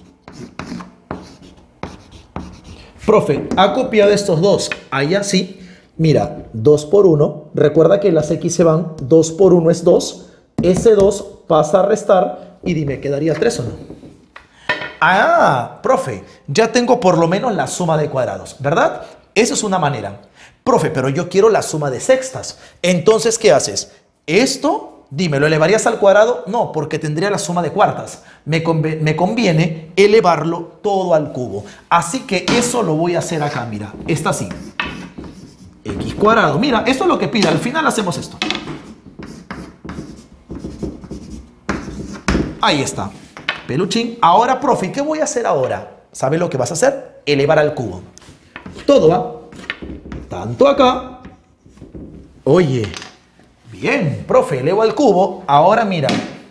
Profe, ha copiado estos dos. Allá sí. Mira, dos por uno. Recuerda que las x se van. dos por uno es dos. Ese dos pasa a restar. Y dime, ¿quedaría tres o no? Ah, profe, ya tengo por lo menos la suma de cuadrados, ¿verdad? Eso es una manera. Profe, pero yo quiero la suma de sextas. Entonces, ¿qué haces? Esto, dime, ¿lo elevarías al cuadrado? No, porque tendría la suma de cuartas. Me, conv- me conviene elevarlo todo al cubo. Así que eso lo voy a hacer acá, mira. Está así. X cuadrado. Mira, esto es lo que pide. Al final hacemos esto. Ahí está. Peluchín. Ahora, profe, ¿qué voy a hacer ahora? ¿Sabes lo que vas a hacer? Elevar al cubo. Todo va. Tanto acá. Oye. Bien, profe, elevo al cubo. Ahora mira.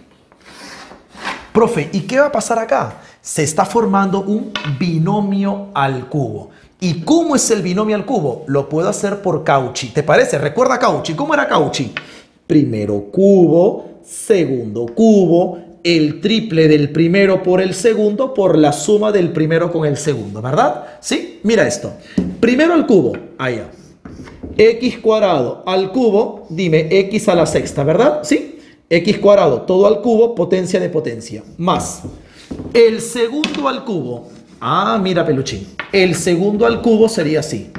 Profe, ¿y qué va a pasar acá? Se está formando un binomio al cubo. ¿Y cómo es el binomio al cubo? Lo puedo hacer por Cauchy. ¿Te parece? Recuerda Cauchy. ¿Cómo era Cauchy? Primero cubo, segundo cubo, el triple del primero por el segundo por la suma del primero con el segundo, ¿verdad? ¿Sí? Mira esto. Primero al cubo, allá. X cuadrado al cubo, dime, x a la sexta, ¿verdad? ¿Sí? X cuadrado, todo al cubo, potencia de potencia, más el segundo al cubo. Ah, mira, peluchín. El segundo al cubo sería así.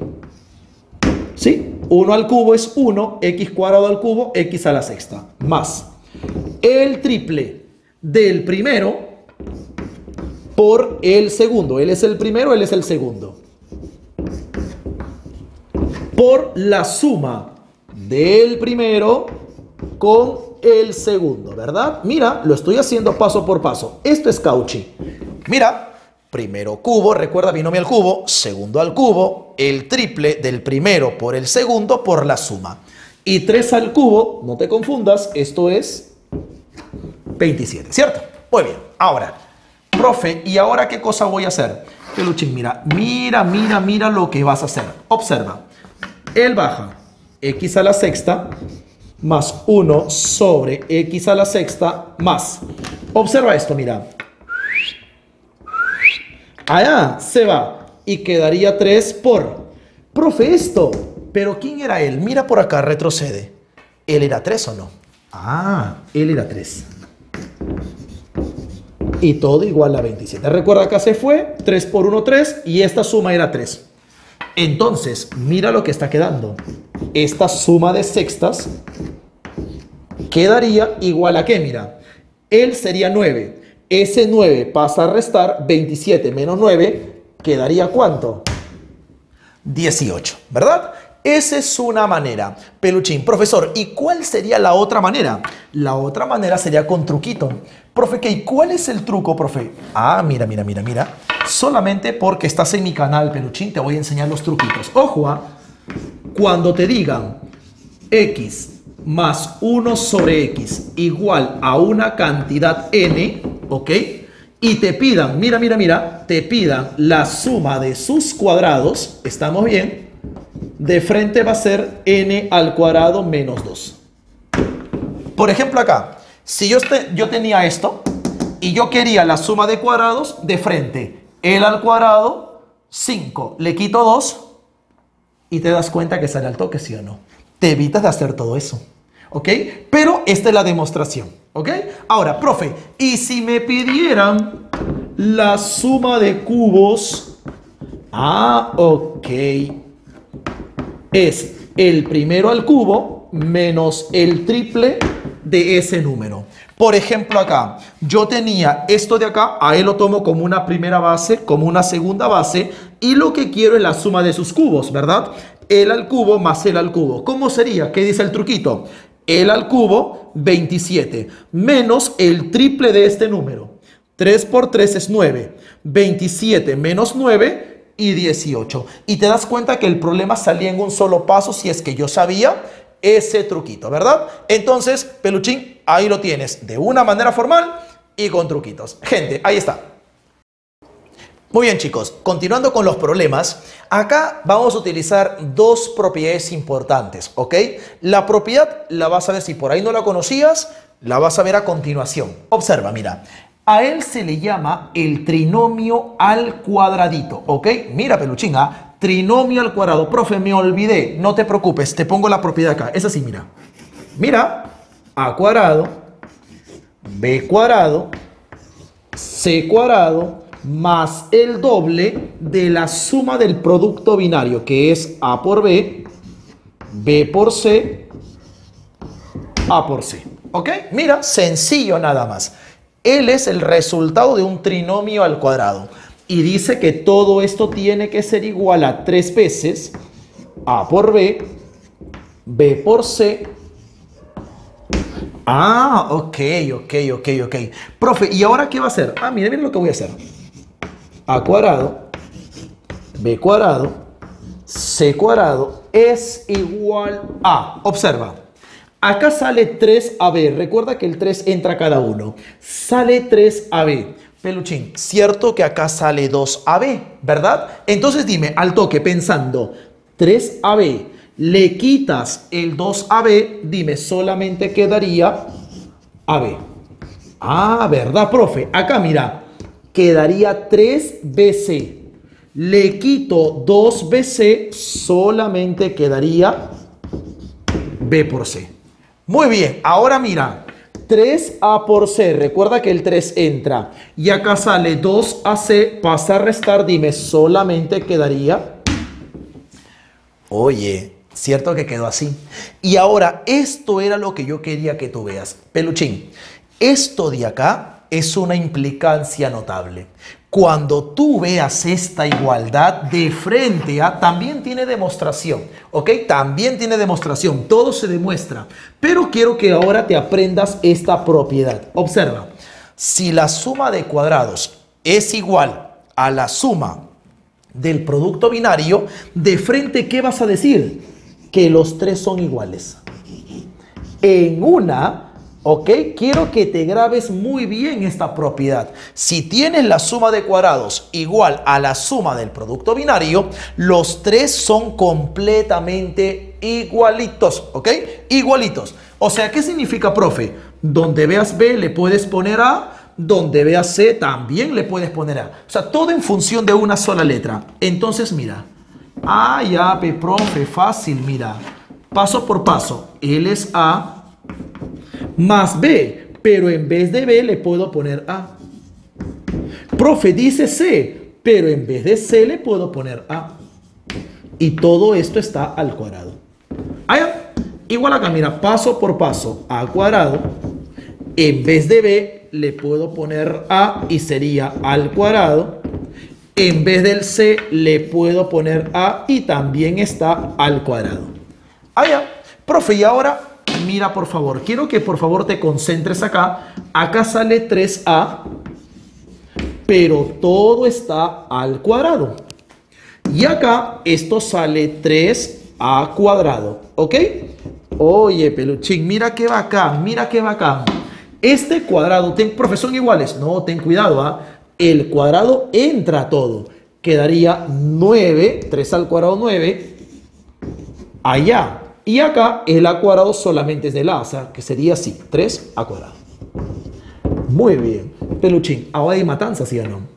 ¿Sí? uno al cubo es uno, x cuadrado al cubo, x a la sexta, más el triple del primero por el segundo. Él es el primero, él es el segundo. Por la suma del primero con el segundo, ¿verdad? Mira, lo estoy haciendo paso por paso. Esto es Cauchy. Mira, primero cubo, recuerda binomio al cubo, segundo al cubo, el triple del primero por el segundo por la suma. Y tres al cubo, no te confundas, esto es veintisiete, ¿cierto? Muy bien, ahora, profe, ¿y ahora qué cosa voy a hacer? Peluchín, mira, mira, mira, mira lo que vas a hacer. Observa, él baja x a la sexta más uno sobre x a la sexta más. Observa esto, mira. Allá se va y quedaría tres por. Profe, esto. Pero ¿quién era él? Mira por acá, retrocede. ¿Él era tres o no? Ah, él era tres. Y todo igual a veintisiete. Recuerda, acá se fue. tres por uno, tres. Y esta suma era tres. Entonces, mira lo que está quedando. Esta suma de sextas quedaría igual a ¿qué? Mira, él sería nueve. Ese nueve pasa a restar veintisiete menos nueve. ¿Quedaría cuánto? dieciocho, ¿verdad? Esa es una manera. Peluchín, profesor, ¿y cuál sería la otra manera? La otra manera sería con truquito. Profe, ¿y cuál es el truco, profe? Ah, mira, mira, mira, mira. Solamente porque estás en mi canal, Peluchín, te voy a enseñar los truquitos. Ojo, ¿ah? Cuando te digan x más uno sobre x igual a una cantidad n, ¿ok? Y te pidan, mira, mira, mira, te pidan la suma de sus cuadrados, ¿estamos bien? De frente va a ser n al cuadrado menos dos. Por ejemplo acá, si yo, este, yo tenía esto y yo quería la suma de cuadrados, de frente, l al cuadrado, cinco, le quito dos y te das cuenta que sale al toque, ¿sí o no? Te evitas de hacer todo eso, ¿ok? Pero esta es la demostración, ¿ok? Ahora, profe, ¿y si me pidieran la suma de cubos? Ah, ok. Es el primero al cubo menos el triple de ese número. Por ejemplo acá, yo tenía esto de acá, a él lo tomo como una primera base, como una segunda base, y lo que quiero es la suma de sus cubos, ¿verdad? L al cubo más L al cubo. ¿Cómo sería? ¿Qué dice el truquito? L al cubo, veintisiete, menos el triple de este número. tres por tres es nueve. veintisiete menos nueve y dieciocho. Y te das cuenta que el problema salía en un solo paso si es que yo sabía ese truquito, ¿verdad? Entonces, Peluchín, ahí lo tienes de una manera formal y con truquitos. Gente, ahí está. Muy bien, chicos, continuando con los problemas, acá vamos a utilizar dos propiedades importantes, ¿ok? La propiedad la vas a ver, si por ahí no la conocías, la vas a ver a continuación. Observa, mira, a él se le llama el trinomio al cuadradito, ¿ok? Mira, Peluchín, ¿ah? Trinomio al cuadrado. Profe, me olvidé, no te preocupes, te pongo la propiedad acá. Es así, mira. Mira, a cuadrado, b cuadrado, c cuadrado, más el doble de la suma del producto binario, que es a por b, b por c, a por c. ¿Ok? Mira, sencillo nada más. Él es el resultado de un trinomio al cuadrado. Y dice que todo esto tiene que ser igual a tres veces a por b, b por c. Ah, ok, ok, ok, ok. Profe, ¿y ahora qué va a hacer? Ah, mire, mire lo que voy a hacer. A cuadrado, b cuadrado, c cuadrado es igual a... Observa, acá sale tres a b. Recuerda que el tres entra a cada uno. Sale tres a b. Peluchín, cierto que acá sale dos a b, ¿verdad? Entonces dime, al toque, pensando, tres a b, le quitas el dos a b, dime, solamente quedaría a b. Ah, ¿verdad, profe? Acá, mira, quedaría tres b c. Le quito dos b c, solamente quedaría b por c. Muy bien, ahora mira, tres a por c, recuerda que el tres entra, y acá sale dos a c, pasa a restar, dime, solamente quedaría... Oye, cierto que quedó así. Y ahora, esto era lo que yo quería que tú veas. Peluchín, esto de acá es una implicancia notable. Cuando tú veas esta igualdad de frente a, también tiene demostración, ¿ok? También tiene demostración, todo se demuestra. Pero quiero que ahora te aprendas esta propiedad. Observa, si la suma de cuadrados es igual a la suma del producto binario, de frente, ¿qué vas a decir? Que los tres son iguales. En una... ¿Ok? Quiero que te grabes muy bien esta propiedad. Si tienes la suma de cuadrados igual a la suma del producto binario, los tres son completamente igualitos. ¿Ok? Igualitos. O sea, ¿qué significa, profe? Donde veas B le puedes poner A, donde veas C también le puedes poner A. O sea, todo en función de una sola letra. Entonces, mira. Ah, ya, P, profe, fácil, mira. Paso por paso. Él es A más B, pero en vez de B le puedo poner A. Profe, dice C, pero en vez de C le puedo poner A. Y todo esto está al cuadrado. Allá, igual acá, mira, paso por paso, A cuadrado. En vez de B le puedo poner A y sería al cuadrado. En vez del C le puedo poner A y también está al cuadrado. Allá, profe, y ahora... Mira, por favor, quiero que por favor te concentres acá. Acá sale tres A, pero todo está al cuadrado. Y acá esto sale tres A cuadrado, ¿ok? Oye, peluchín, mira qué bacán, mira qué bacán. Este cuadrado, ten, profe, ¿son iguales? No, ten cuidado, ¿ah? El cuadrado entra todo. Quedaría nueve, tres al cuadrado, nueve, allá. Y acá el A cuadrado solamente es del A, o sea, que sería así, tres A cuadrado. Muy bien. Peluchín, ahora hay matanza, ¿sí o no?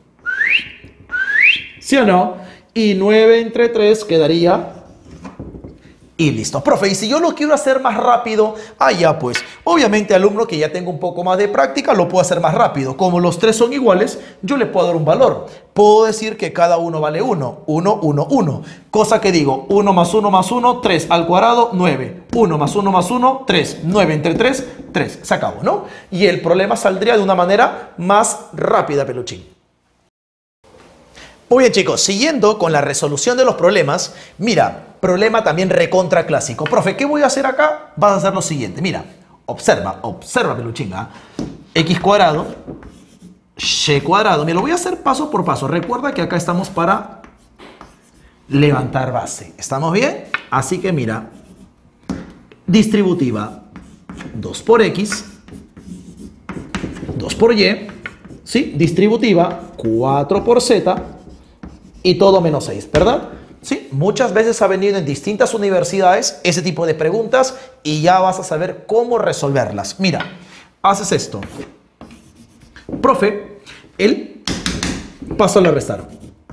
¿Sí o no? Y nueve entre tres quedaría... Y listo. Profe, y si yo lo quiero hacer más rápido, ah, ya pues, obviamente alumno que ya tenga un poco más de práctica lo puedo hacer más rápido. Como los tres son iguales, yo le puedo dar un valor. Puedo decir que cada uno vale uno. uno, uno, uno. Cosa que digo, uno más uno más uno, tres al cuadrado, nueve. uno más uno más uno, tres. nueve entre tres, tres. Se acabó, ¿no? Y el problema saldría de una manera más rápida, peluchín. Muy bien, chicos, siguiendo con la resolución de los problemas, mira, problema también recontra clásico. Profe, ¿qué voy a hacer acá? Vas a hacer lo siguiente, mira, observa, observa, peluchinga. X cuadrado, Y cuadrado, me lo voy a hacer paso por paso. Recuerda que acá estamos para levantar base. ¿Estamos bien? Así que mira, distributiva, dos por X, dos por Y, ¿sí? Distributiva, cuatro por Z, y todo menos seis, ¿verdad? Sí, muchas veces ha venido en distintas universidades ese tipo de preguntas y ya vas a saber cómo resolverlas. Mira, haces esto. Profe, él pasa a restar.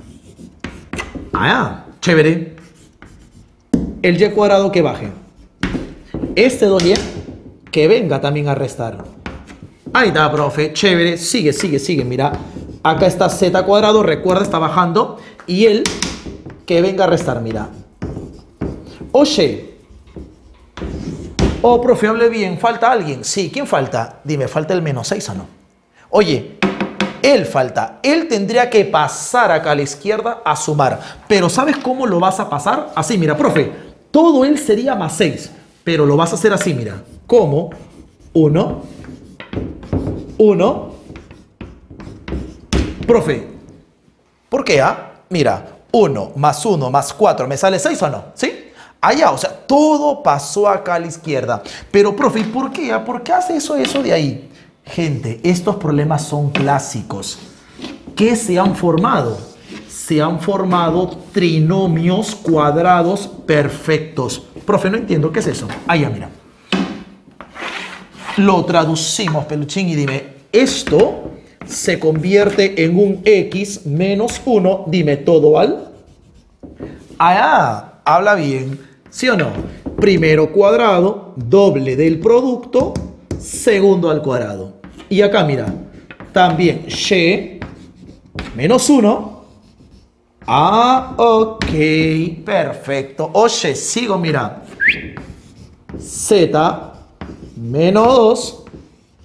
Ah, chévere. El Y cuadrado que baje. Este dos Y que venga también a restar. Ahí está, profe, chévere. Sigue, sigue, sigue, mira. Acá está Z cuadrado, recuerda, está bajando. Y él, que venga a restar, mira. Oye. Oh, profe, hable bien. ¿Falta alguien? Sí, ¿quién falta? Dime, ¿falta el menos seis o no? Oye, él falta. Él tendría que pasar acá a la izquierda a sumar. Pero ¿sabes cómo lo vas a pasar? Así, mira, profe. Todo él sería más seis. Pero lo vas a hacer así, mira. ¿Cómo? uno. uno. Profe, ¿por qué? Ah? Mira, uno más uno más cuatro, ¿me sale seis o no? ¿Sí? Allá, o sea, todo pasó acá a la izquierda. Pero, profe, ¿y por qué? Ah? ¿Por qué hace eso, eso de ahí? Gente, estos problemas son clásicos. ¿Qué se han formado? Se han formado trinomios cuadrados perfectos. Profe, no entiendo, ¿qué es eso? Allá, mira. Lo traducimos, peluchín, y dime, esto se convierte en un X menos uno, dime, ¿todo al? Ah, habla bien, ¿sí o no? Primero cuadrado, doble del producto, segundo al cuadrado. Y acá, mira, también Y menos uno. Ah, ok, perfecto. Oye, sigo, mira. Z menos dos.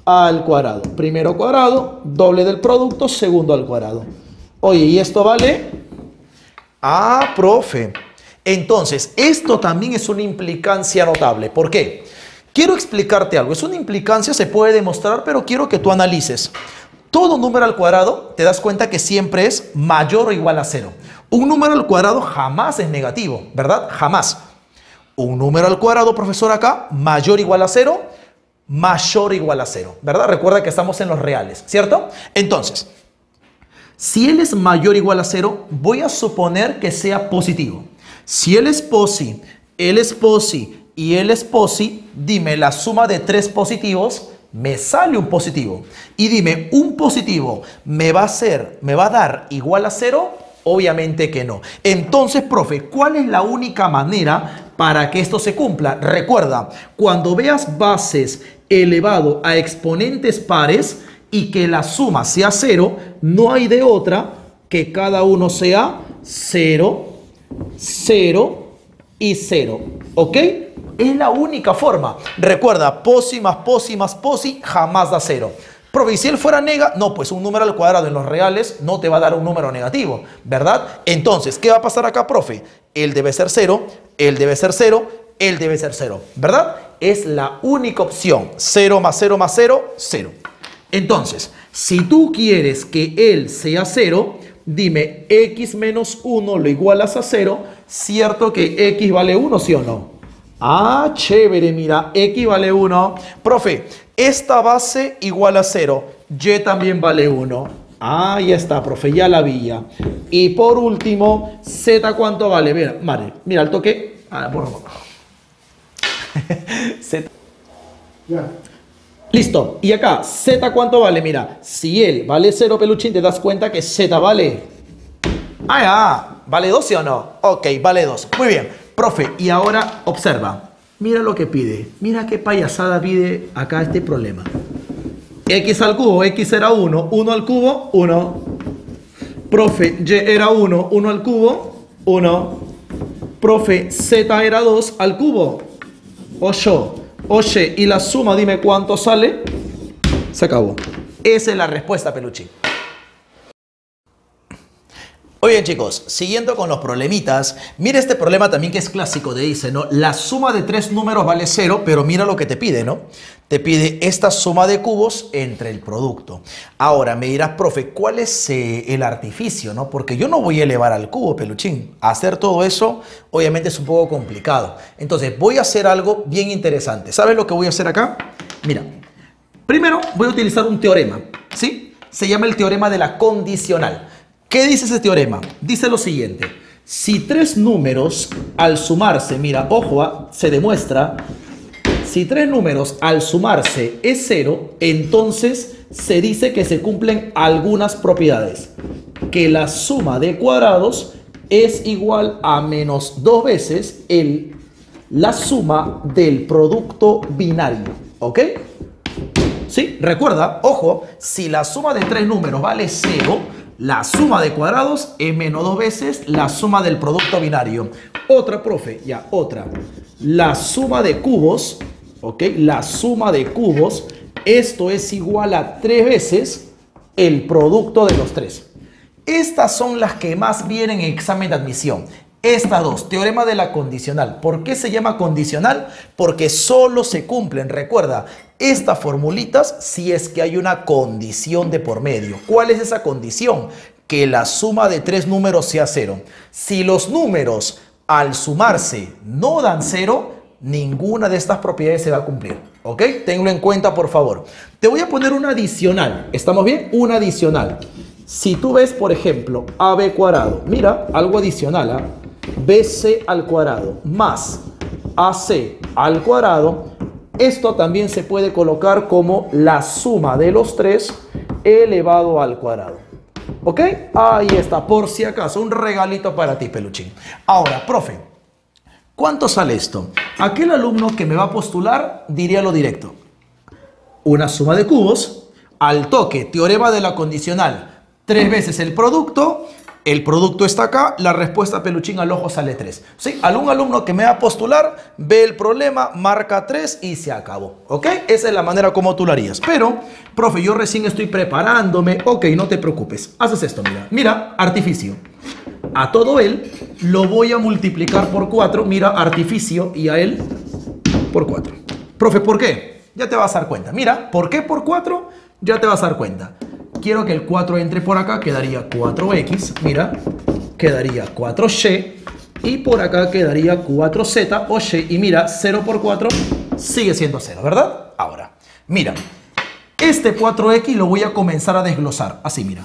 al cuadrado. Primero cuadrado, doble del producto, segundo al cuadrado. Oye, ¿y esto vale? Ah, profe. Entonces, esto también es una implicancia notable. ¿Por qué? Quiero explicarte algo. Es una implicancia, se puede demostrar, pero quiero que tú analices. Todo número al cuadrado, te das cuenta que siempre es mayor o igual a cero. Un número al cuadrado jamás es negativo, ¿verdad? Jamás. Un número al cuadrado, profesor, acá, mayor o igual a cero, mayor o igual a cero, ¿verdad? Recuerda que estamos en los reales, ¿cierto? Entonces, si él es mayor o igual a cero, voy a suponer que sea positivo. Si él es posi, él es posi y él es posi, dime la suma de tres positivos, me sale un positivo. Y dime, ¿un positivo me va a hacer, me va a dar igual a cero? Obviamente que no. Entonces, profe, ¿cuál es la única manera para que esto se cumpla? Recuerda, cuando veas bases elevado a exponentes pares y que la suma sea cero, no hay de otra que cada uno sea cero, cero y cero. ¿Ok? Es la única forma. Recuerda, posi más posi más posi jamás da cero. Profe, ¿y si él fuera nega? No, pues un número al cuadrado en los reales no te va a dar un número negativo, ¿verdad? Entonces, ¿qué va a pasar acá, profe? Él debe ser cero, él debe ser cero, él debe ser cero, ¿verdad? Es la única opción. cero más cero más cero, cero. Entonces, si tú quieres que él sea cero, dime x menos uno lo igualas a cero. ¿Cierto que x vale uno, sí o no? Ah, chévere, mira, x vale uno. Profe, esta base igual a cero, y también vale uno. Ah, ya está, profe, ya la vi ya. Y por último, z, ¿cuánto vale? Mira, vale, mira, el toque. Ah, por favor. Z. Ya. Listo, y acá, z, ¿cuánto vale? Mira, si él vale cero, peluchín, te das cuenta que z vale. Ah, ya, ¿vale dos, sí o no? Ok, vale dos. Muy bien. Profe, y ahora observa, mira lo que pide, mira qué payasada pide acá este problema. X al cubo, X era uno, uno al cubo, uno. Profe, Y era uno, uno al cubo, uno. Profe, Z era dos al cubo, ocho. Oye, y la suma, dime cuánto sale. Se acabó. Esa es la respuesta, peluchín. Oye, chicos, siguiendo con los problemitas, mira este problema también que es clásico, te dice, ¿no? La suma de tres números vale cero, pero mira lo que te pide, ¿no? Te pide esta suma de cubos entre el producto. Ahora, me dirás, profe, ¿cuál es eh, el artificio, no? Porque yo no voy a elevar al cubo, peluchín. Hacer todo eso, obviamente, es un poco complicado. Entonces, voy a hacer algo bien interesante. ¿Sabes lo que voy a hacer acá? Mira, primero voy a utilizar un teorema, ¿sí? Se llama el teorema de la condicional. ¿Qué dice ese teorema? Dice lo siguiente. Si tres números al sumarse, mira, ojo, ¿eh? Se demuestra, si tres números al sumarse es cero, entonces se dice que se cumplen algunas propiedades. Que la suma de cuadrados es igual a menos dos veces el, la suma del producto binario. ¿Ok? ¿Sí? Recuerda, ojo, si la suma de tres números vale cero, la suma de cuadrados es menos dos veces la suma del producto binario. Otra, profe, ya, otra. La suma de cubos, ¿ok? La suma de cubos, esto es igual a tres veces el producto de los tres. Estas son las que más vienen en examen de admisión. Estas dos, teorema de la condicional. ¿Por qué se llama condicional? Porque solo se cumplen, recuerda, estas formulitas si es que hay una condición de por medio. ¿Cuál es esa condición? Que la suma de tres números sea cero. Si los números al sumarse no dan cero, ninguna de estas propiedades se va a cumplir. ¿Ok? Tenlo en cuenta, por favor. Te voy a poner una adicional. ¿Estamos bien? Una adicional. Si tú ves, por ejemplo, A B cuadrado, mira, algo adicional, ¿eh? B C al cuadrado más A C al cuadrado, esto también se puede colocar como la suma de los tres elevado al cuadrado. ¿Ok? Ahí está, por si acaso, un regalito para ti, peluchín. Ahora, profe, ¿cuánto sale esto? Aquel alumno que me va a postular diría lo directo. Una suma de cubos, al toque, teorema de la condicional, tres veces el producto El producto está acá, la respuesta, peluchín, al ojo sale tres. ¿Sí? Algún alumno que me va a postular, ve el problema, marca tres y se acabó. ¿Ok? Esa es la manera como tú lo harías. Pero, profe, yo recién estoy preparándome. Ok, no te preocupes. Haces esto, mira. Mira, artificio. A todo él lo voy a multiplicar por cuatro. Mira, artificio, y a él por cuatro. Profe, ¿por qué? Ya te vas a dar cuenta. Mira, ¿por qué por cuatro? Ya te vas a dar cuenta. Quiero que el cuatro entre por acá, quedaría cuatro equis, mira, quedaría cuatro ye, y por acá quedaría cuatro zeta o ye, y mira, cero por cuatro sigue siendo cero, ¿verdad? Ahora, mira, este cuatro equis lo voy a comenzar a desglosar, así, mira.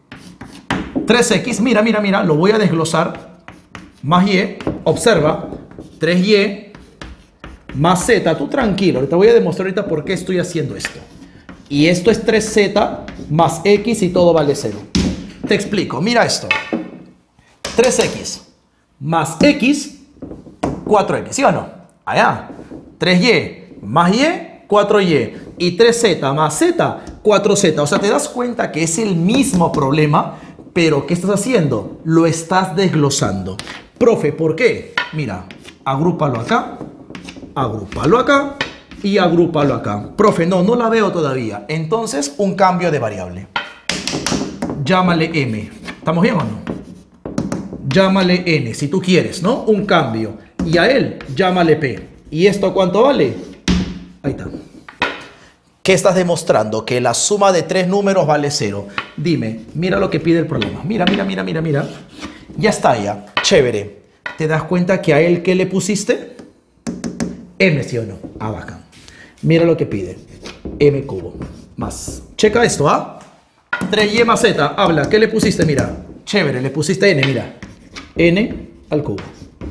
tres equis, mira, mira, mira, lo voy a desglosar, más y, observa, tres y, más z, tú tranquilo, te voy a demostrar ahorita por qué estoy haciendo esto. Y esto es tres zeta más x y todo vale cero. Te explico, mira esto. tres equis más x, cuatro equis, ¿sí o no? Allá. tres y más y, cuatro y. Y tres zeta más z, cuatro zeta. O sea, te das cuenta que es el mismo problema, pero ¿qué estás haciendo? Lo estás desglosando. Profe, ¿por qué? Mira, agrúpalo acá, agrúpalo acá y agrúpalo acá. Profe, no, no la veo todavía. Entonces, un cambio de variable. Llámale m. ¿Estamos bien o no? Llámale n, si tú quieres, ¿no? Un cambio. Y a él, llámale p. ¿Y esto cuánto vale? Ahí está. ¿Qué estás demostrando? Que la suma de tres números vale cero. Dime, mira lo que pide el problema. Mira, mira, mira, mira, mira. Ya está ya. Chévere. ¿Te das cuenta que a él qué le pusiste? M, ¿sí o no? Ah, bacán. Mira lo que pide. M cubo más. Checa esto, ¿ah? tres y más z. Habla. ¿Qué le pusiste? Mira. Chévere. Le pusiste n, mira. N al cubo.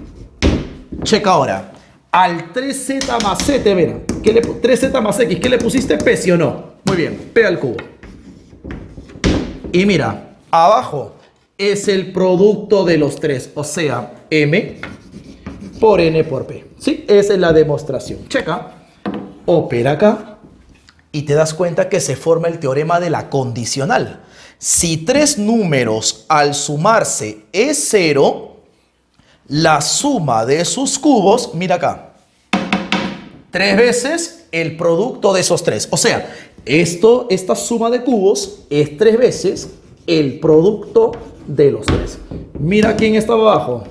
Checa ahora. Al tres zeta más z, mira. ¿Qué le, tres zeta más x. ¿Qué le pusiste? P, ¿sí o no? Muy bien. P al cubo. Y mira. Abajo es el producto de los tres. O sea, m por n por p. ¿Sí? Esa es la demostración. Checa. Opera acá y te das cuenta que se forma el teorema de la condicional. Si tres números al sumarse es cero, la suma de sus cubos, mira acá, tres veces el producto de esos tres. O sea, esto, esta suma de cubos es tres veces el producto de los tres. Mira quién está abajo.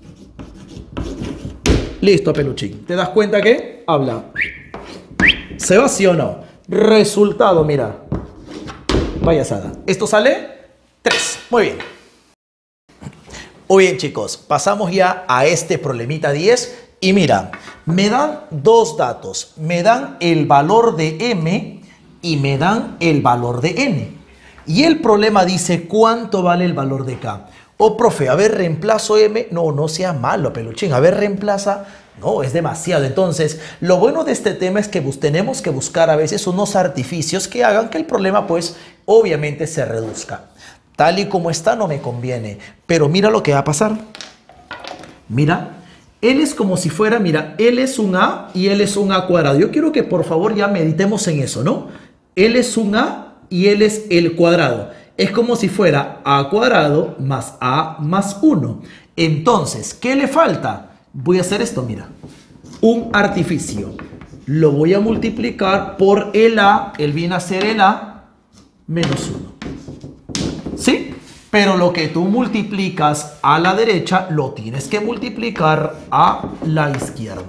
Listo, peluchín. ¿Te das cuenta que habla? ¿Se va sí o no? Resultado, mira. Payasada. Esto sale tres. Muy bien. Muy bien, chicos. Pasamos ya a este problemita diez. Y mira, me dan dos datos. Me dan el valor de m y me dan el valor de n. Y el problema dice cuánto vale el valor de k. Oh, profe, a ver, reemplazo m. No, no sea malo, peluchín. A ver, reemplaza. No, es demasiado. Entonces, lo bueno de este tema es que tenemos que buscar a veces unos artificios que hagan que el problema, pues, obviamente se reduzca. Tal y como está no me conviene. Pero mira lo que va a pasar. Mira, él es como si fuera, mira, él es un a y él es un a cuadrado. Yo quiero que por favor ya meditemos en eso, ¿no? Él es un a y él es el cuadrado. Es como si fuera a cuadrado más a más uno. Entonces, ¿qué le falta? Voy a hacer esto, mira. Un artificio. Lo voy a multiplicar por el a. Él viene a ser el a menos uno. ¿Sí? Pero lo que tú multiplicas a la derecha, lo tienes que multiplicar a la izquierda.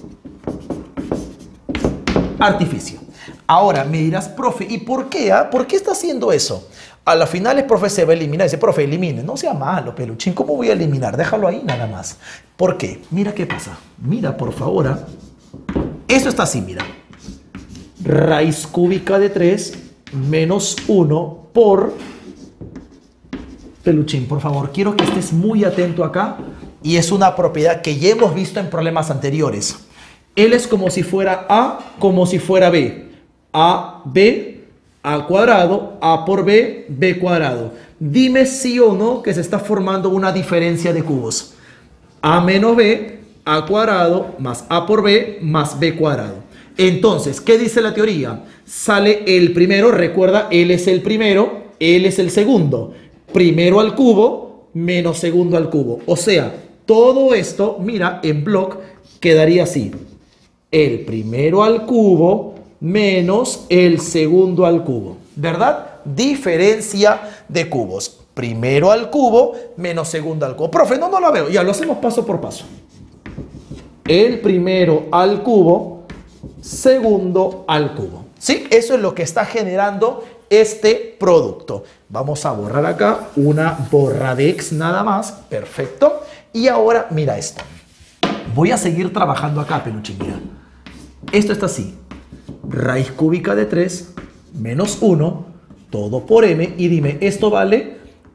Artificio. Ahora me dirás, profe, ¿y por qué? Ah? ¿Por qué está haciendo eso? A la final el profe se va a eliminar. Dice, profe, elimine. No sea malo, peluchín. ¿Cómo voy a eliminar? Déjalo ahí nada más. ¿Por qué? Mira qué pasa. Mira, por favor. ¿Ah? Esto está así, mira. Raíz cúbica de tres menos uno por... Peluchín, por favor, quiero que estés muy atento acá. Y es una propiedad que ya hemos visto en problemas anteriores. Él es como si fuera A, como si fuera B. A, B, A cuadrado, A por B, B cuadrado. Dime sí o no que se está formando una diferencia de cubos. A menos B, A cuadrado, más A por B, más B cuadrado. Entonces, ¿qué dice la teoría? Sale el primero, recuerda, él es el primero, él es el segundo. Primero al cubo, menos segundo al cubo. O sea, todo esto, mira, en bloc quedaría así. El primero al cubo menos el segundo al cubo. ¿Verdad? Diferencia de cubos. Primero al cubo menos segundo al cubo. Profe, no, no la veo. Ya lo hacemos paso por paso. El primero al cubo, segundo al cubo. ¿Sí? Eso es lo que está generando este producto. Vamos a borrar acá una borradex nada más. Perfecto. Y ahora, mira esto. Voy a seguir trabajando acá, peluchín. Mira. Esto está así. Raíz cúbica de tres menos uno, todo por m. Y dime, ¿esto vale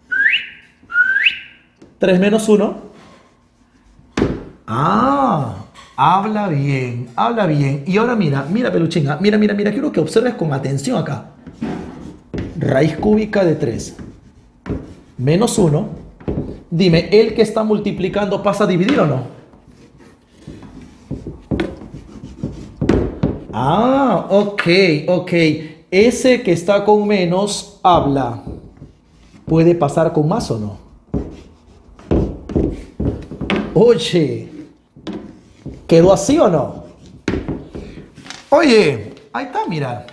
tres menos uno? Ah, habla bien, habla bien. Y ahora mira, mira, peluchín. Mira, mira, mira. Quiero que observes con atención acá. Raíz cúbica de tres menos uno. Dime, ¿el que está multiplicando pasa a dividir o no? Ah, ok, ok. Ese que está con menos habla. ¿Puede pasar con más o no? Oye, ¿quedó así o no? Oye, ahí está, mira.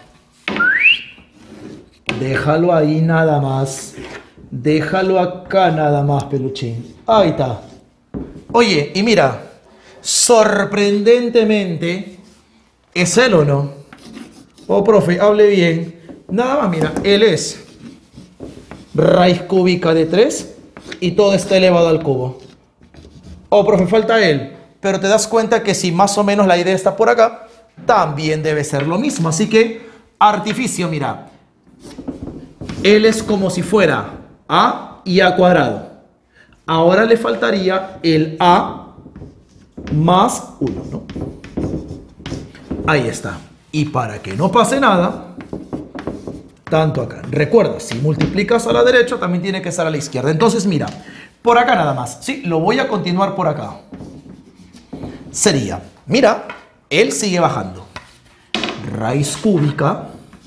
Déjalo ahí nada más. Déjalo acá nada más, peluchín. Ahí está. Oye, y mira, sorprendentemente, ¿es él o no? Oh, profe, hable bien. Nada más, mira, él es raíz cúbica de tres y todo está elevado al cubo. Oh, profe, falta él. Pero te das cuenta que si más o menos la idea está por acá, también debe ser lo mismo. Así que, artificio, mira. Él es como si fuera a y a cuadrado. Ahora le faltaría el a más uno, ¿no? Ahí está. Y para que no pase nada, tanto acá. Recuerda, si multiplicas a la derecha, también tiene que estar a la izquierda. Entonces, mira, por acá nada más. Sí, lo voy a continuar por acá. Sería, mira, él sigue bajando. Raíz cúbica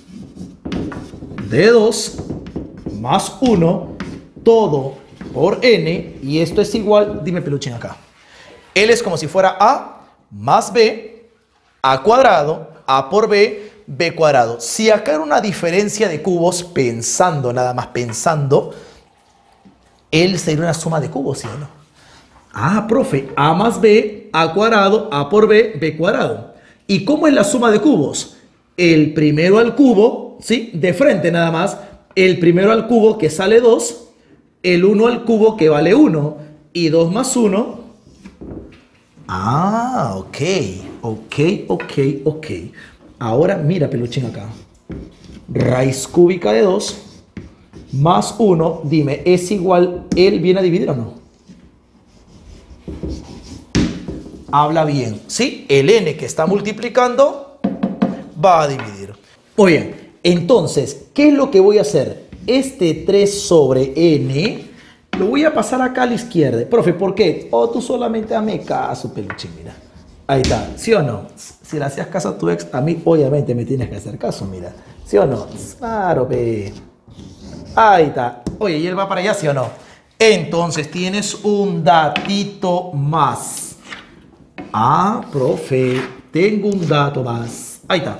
de dos más uno, todo por n, y esto es igual, dime peluchín acá. Él es como si fuera a más b, a cuadrado, a por b, b cuadrado. Si acá era una diferencia de cubos, pensando, nada más pensando, él sería una suma de cubos, ¿sí o no? Ah, profe, a más b, a cuadrado, a por b, b cuadrado. ¿Y cómo es la suma de cubos? El primero al cubo, ¿sí? De frente nada más. El primero al cubo que sale dos, el uno al cubo que vale uno, y dos más uno. Ah, ok, ok, ok, ok. Ahora mira, peluchín acá. Raíz cúbica de dos más uno, dime, ¿es igual, él viene a dividir o no? Habla bien, ¿sí? El n que está multiplicando va a dividir. Muy bien, entonces, ¿qué es lo que voy a hacer? Este tres sobre n lo voy a pasar acá a la izquierda. Profe, ¿por qué? Oh, tú solamente dame caso, peluchín, mira. Ahí está, ¿sí o no? Si le hacías caso a tu ex, a mí obviamente me tienes que hacer caso, mira. ¿Sí o no? Claro, pe. Ahí está. Oye, ¿y él va para allá, sí o no? Entonces, tienes un datito más. Ah, profe, tengo un dato más. Ahí está.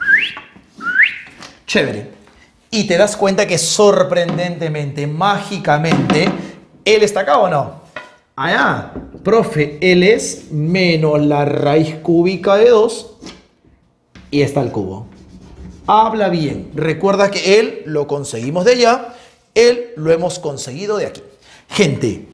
Chévere. Y te das cuenta que sorprendentemente, mágicamente, ¿él está acá o no? Allá. Profe, él es menos la raíz cúbica de dos y está el cubo. Habla bien. Recuerda que él lo conseguimos de allá, él lo hemos conseguido de aquí. Gente,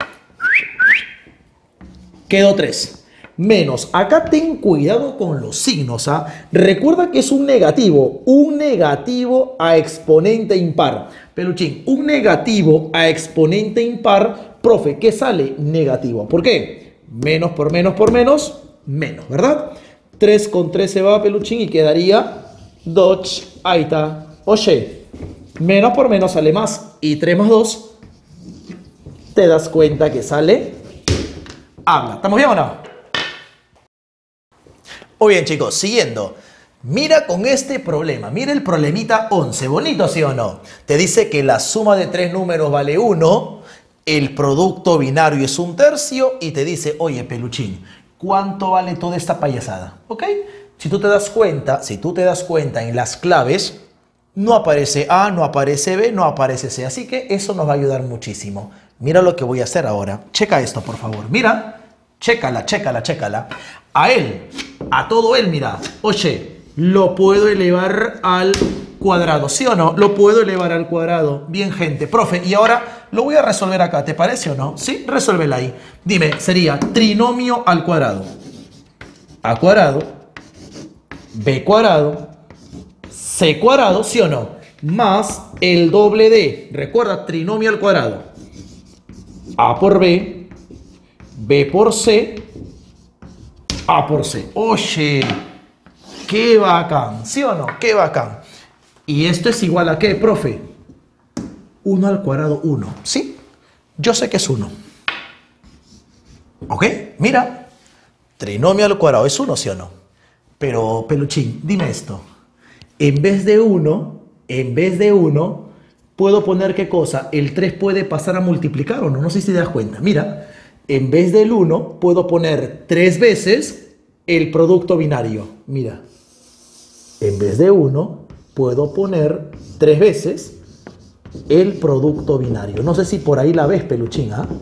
quedó tres. Menos, acá ten cuidado con los signos, ¿ah? Recuerda que es un negativo, un negativo a exponente impar. Peluchín, un negativo a exponente impar, profe, ¿qué sale? Negativo. ¿Por qué? Menos por menos por menos, menos, ¿verdad? tres con tres se va, peluchín, y quedaría dos. Ahí está. Oye, menos por menos sale más, y tres más dos, te das cuenta que sale habla. ¿Estamos bien o no? Muy bien, chicos, siguiendo. Mira con este problema, mira el problemita once, bonito, ¿sí o no? Te dice que la suma de tres números vale uno el producto binario es un tercio y te dice, oye, Peluchín, ¿cuánto vale toda esta payasada? ¿Ok? Si tú te das cuenta, si tú te das cuenta en las claves, no aparece A, no aparece B, no aparece C. Así que eso nos va a ayudar muchísimo. Mira lo que voy a hacer ahora. Checa esto, por favor. Mira, chécala, chécala, chécala. A él, a todo él, mira. Oye, lo puedo elevar al cuadrado, ¿sí o no? Lo puedo elevar al cuadrado. Bien, gente. Profe, y ahora lo voy a resolver acá. ¿Te parece o no? Sí, resuélvela ahí. Dime, sería trinomio al cuadrado. A cuadrado, B cuadrado, C cuadrado, ¿sí o no? Más el doble de, recuerda, trinomio al cuadrado. A por B, B por C, A por C. Oye, qué bacán, ¿sí o no? Qué bacán. ¿Y esto es igual a qué, profe? uno al cuadrado, uno. ¿Sí? Yo sé que es uno. ¿Ok? Mira, trinomio al cuadrado es uno, ¿sí o no? Pero, Peluchín, dime esto. En vez de uno, en vez de uno, ¿puedo poner qué cosa? El tres puede pasar a multiplicar o no. No sé si te das cuenta. Mira, en vez del uno, puedo poner tres veces el producto binario. Mira, en vez de uno, puedo poner tres veces el producto binario. No sé si por ahí la ves, Peluchín, ¿ah?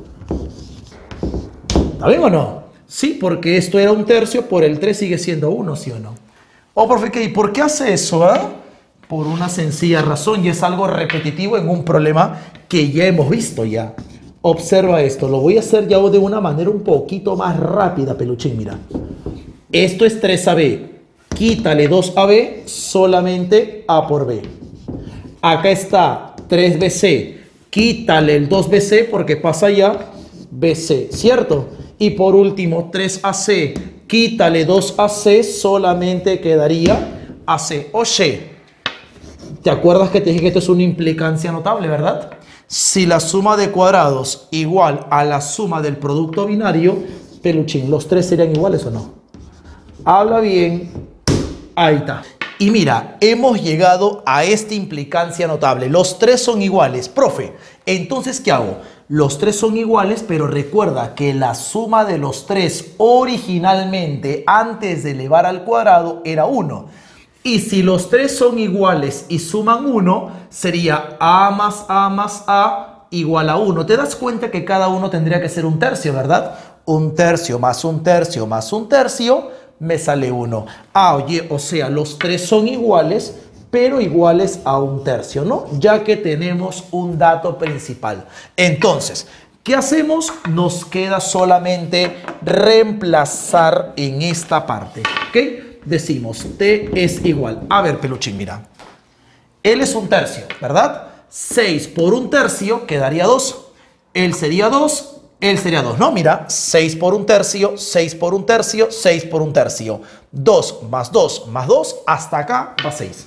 ¿Está bien o no? Sí, porque esto era un tercio, por el tres sigue siendo uno, ¿sí o no? Oh, profe, ¿y por qué hace eso? ¿Eh? Por una sencilla razón, y es algo repetitivo en un problema que ya hemos visto ya. Observa esto, lo voy a hacer ya de una manera un poquito más rápida, Peluchín, mira. Esto es tres a b, quítale dos a b, solamente a por b. Acá está tres b c, quítale el dos b c porque pasa ya b c, ¿cierto? Y por último, tres a c, quítale dos a c, solamente quedaría a c. Oye, ¿te acuerdas que te dije que esto es una implicancia notable, verdad? Si la suma de cuadrados igual a la suma del producto binario, Peluchín, ¿los tres serían iguales o no? Habla bien. Ahí está. Y mira, hemos llegado a esta implicancia notable. Los tres son iguales. Profe, entonces, ¿qué hago? Los tres son iguales, pero recuerda que la suma de los tres originalmente, antes de elevar al cuadrado, era uno. Y si los tres son iguales y suman uno, sería A más A más A igual a uno. ¿Te das cuenta que cada uno tendría que ser un tercio, verdad? Un tercio más un tercio más un tercio, me sale uno. Ah, oye, o sea, los tres son iguales, pero iguales a un tercio, ¿no? Ya que tenemos un dato principal. Entonces, ¿qué hacemos? Nos queda solamente reemplazar en esta parte, ¿ok? Decimos, T es igual. A ver, Peluchín, mira. Él es un tercio, ¿verdad? seis por un tercio quedaría dos. Él sería dos, él sería dos. No, mira, seis por un tercio, seis por un tercio, seis por un tercio. dos más dos más dos, hasta acá va seis.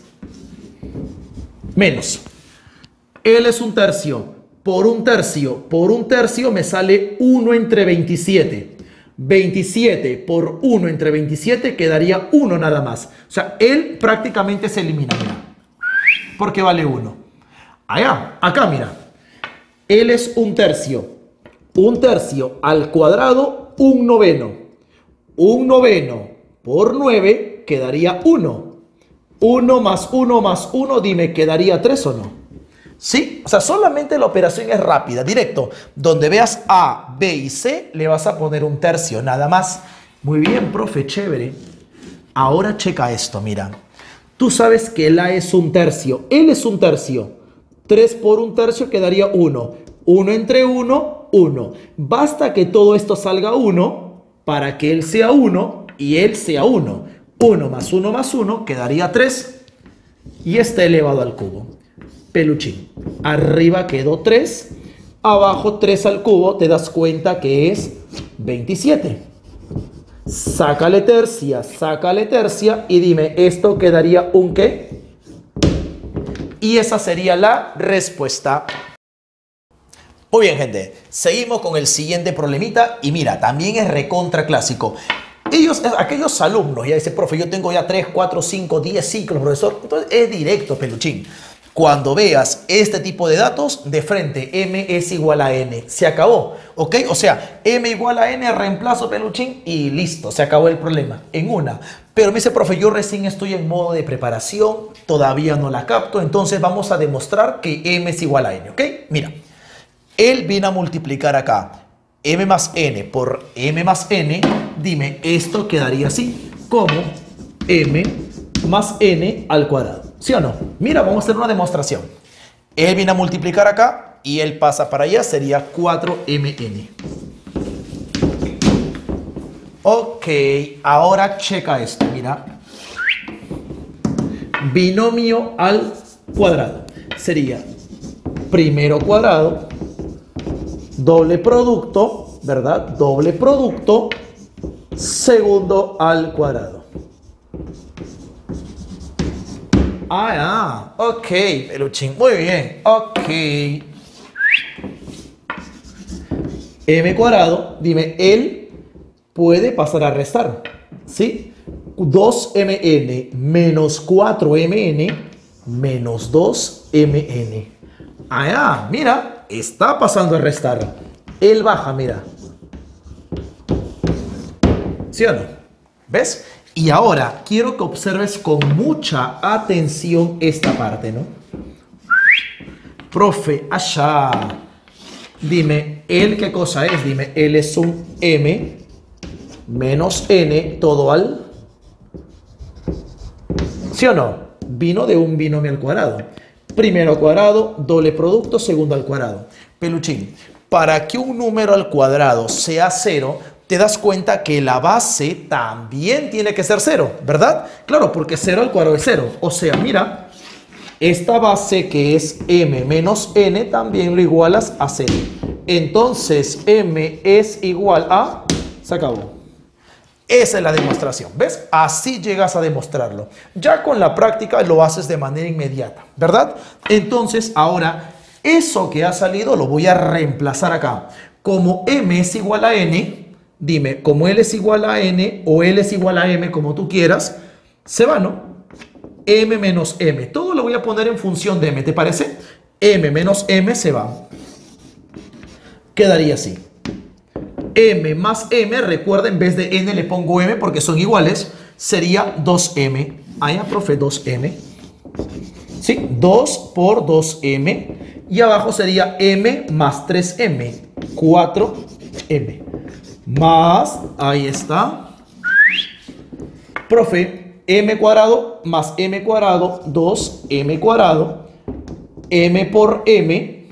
Menos. Él es un tercio. Por un tercio, por un tercio me sale uno entre veintisiete. veintisiete por uno entre veintisiete quedaría uno nada más. O sea, él prácticamente se elimina, mira, porque vale uno. Allá, acá, mira. Él es un tercio. Un tercio al cuadrado, un noveno. Un noveno por nueve quedaría uno. uno más uno más uno, dime, ¿quedaría tres o no? ¿Sí? O sea, solamente la operación es rápida, directo. Donde veas A, B y C, le vas a poner un tercio, nada más. Muy bien, profe, chévere. Ahora checa esto, mira. Tú sabes que el A es un tercio, él es un tercio. tres por un tercio quedaría uno. uno entre uno, uno. Basta que todo esto salga uno para que él sea uno y él sea uno. uno más uno más uno quedaría tres y está elevado al cubo. Peluchín, arriba quedó tres, abajo tres al cubo, te das cuenta que es veintisiete. Sácale tercia, sácale tercia y dime, ¿esto quedaría un qué? Y esa sería la respuesta. Muy bien, gente, seguimos con el siguiente problemita y mira, también es recontra clásico. Ellos, aquellos alumnos, ya dice, profe, yo tengo ya tres, cuatro, cinco, diez ciclos, profesor, entonces es directo, Peluchín. Cuando veas este tipo de datos, de frente, m es igual a n. Se acabó, ¿ok? O sea, m igual a n, reemplazo peluchín y listo, se acabó el problema. En una. Pero me dice, profe, yo recién estoy en modo de preparación, todavía no la capto, entonces vamos a demostrar que m es igual a n, ¿ok? Mira, él viene a multiplicar acá m más n por m más n. Dime, esto quedaría así, como m más n al cuadrado. ¿Sí o no? Mira, vamos a hacer una demostración. Él viene a multiplicar acá y él pasa para allá, sería cuatro m n. Ok, ahora checa esto, mira. Binomio al cuadrado. Sería primero cuadrado, doble producto, ¿verdad? Doble producto, segundo al cuadrado. Ah, ah, ok, peluchín, muy bien, ok. M cuadrado, dime, él puede pasar a restar, ¿sí? dos m n menos cuatro m n menos dos m n. Ah, ah, mira, está pasando a restar. Él baja, mira. ¿Sí o no? ¿Ves? Y ahora quiero que observes con mucha atención esta parte, ¿no? Profe, allá. Dime, ¿él qué cosa es? Dime, él es un m menos n todo al... ¿Sí o no? Vino de un binomio al cuadrado. Primero cuadrado, doble producto, segundo al cuadrado. Peluchín, para que un número al cuadrado sea cero, te das cuenta que la base también tiene que ser cero, ¿verdad? Claro, porque cero al cuadrado es cero. O sea, mira, esta base que es m menos n también lo igualas a cero. Entonces, m es igual a... Se acabó. Esa es la demostración, ¿ves? Así llegas a demostrarlo. Ya con la práctica lo haces de manera inmediata, ¿verdad? Entonces, ahora, eso que ha salido lo voy a reemplazar acá. Como m es igual a n... Dime, como L es igual a N o L es igual a M, como tú quieras, se va, ¿no? M menos M. Todo lo voy a poner en función de M, ¿te parece? M menos M se va. Quedaría así. M más M, recuerda, en vez de N le pongo M porque son iguales, sería dos m. Ah, ya, profe, dos m. Sí, dos por dos m. Y abajo sería M más tres m, cuatro m. Más, ahí está, profe, m cuadrado más m cuadrado, dos m cuadrado, m por m,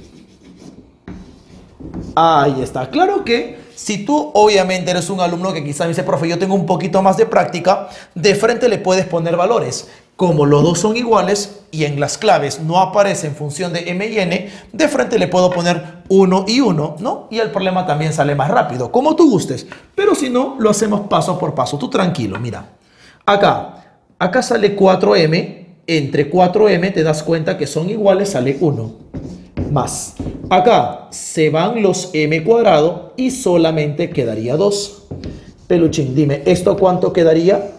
ahí está. Claro que si tú obviamente eres un alumno que quizás dice, profe, yo tengo un poquito más de práctica, de frente le puedes poner valores. Como los dos son iguales y en las claves no aparece en función de m y n, de frente le puedo poner uno y uno, ¿no? Y el problema también sale más rápido, como tú gustes. Pero si no, lo hacemos paso por paso. Tú tranquilo, mira. Acá, acá sale cuatro m. Entre cuatro m te das cuenta que son iguales, sale uno. Más. Acá se van los m cuadrado y solamente quedaría dos. Peluchín, dime, ¿esto cuánto quedaría?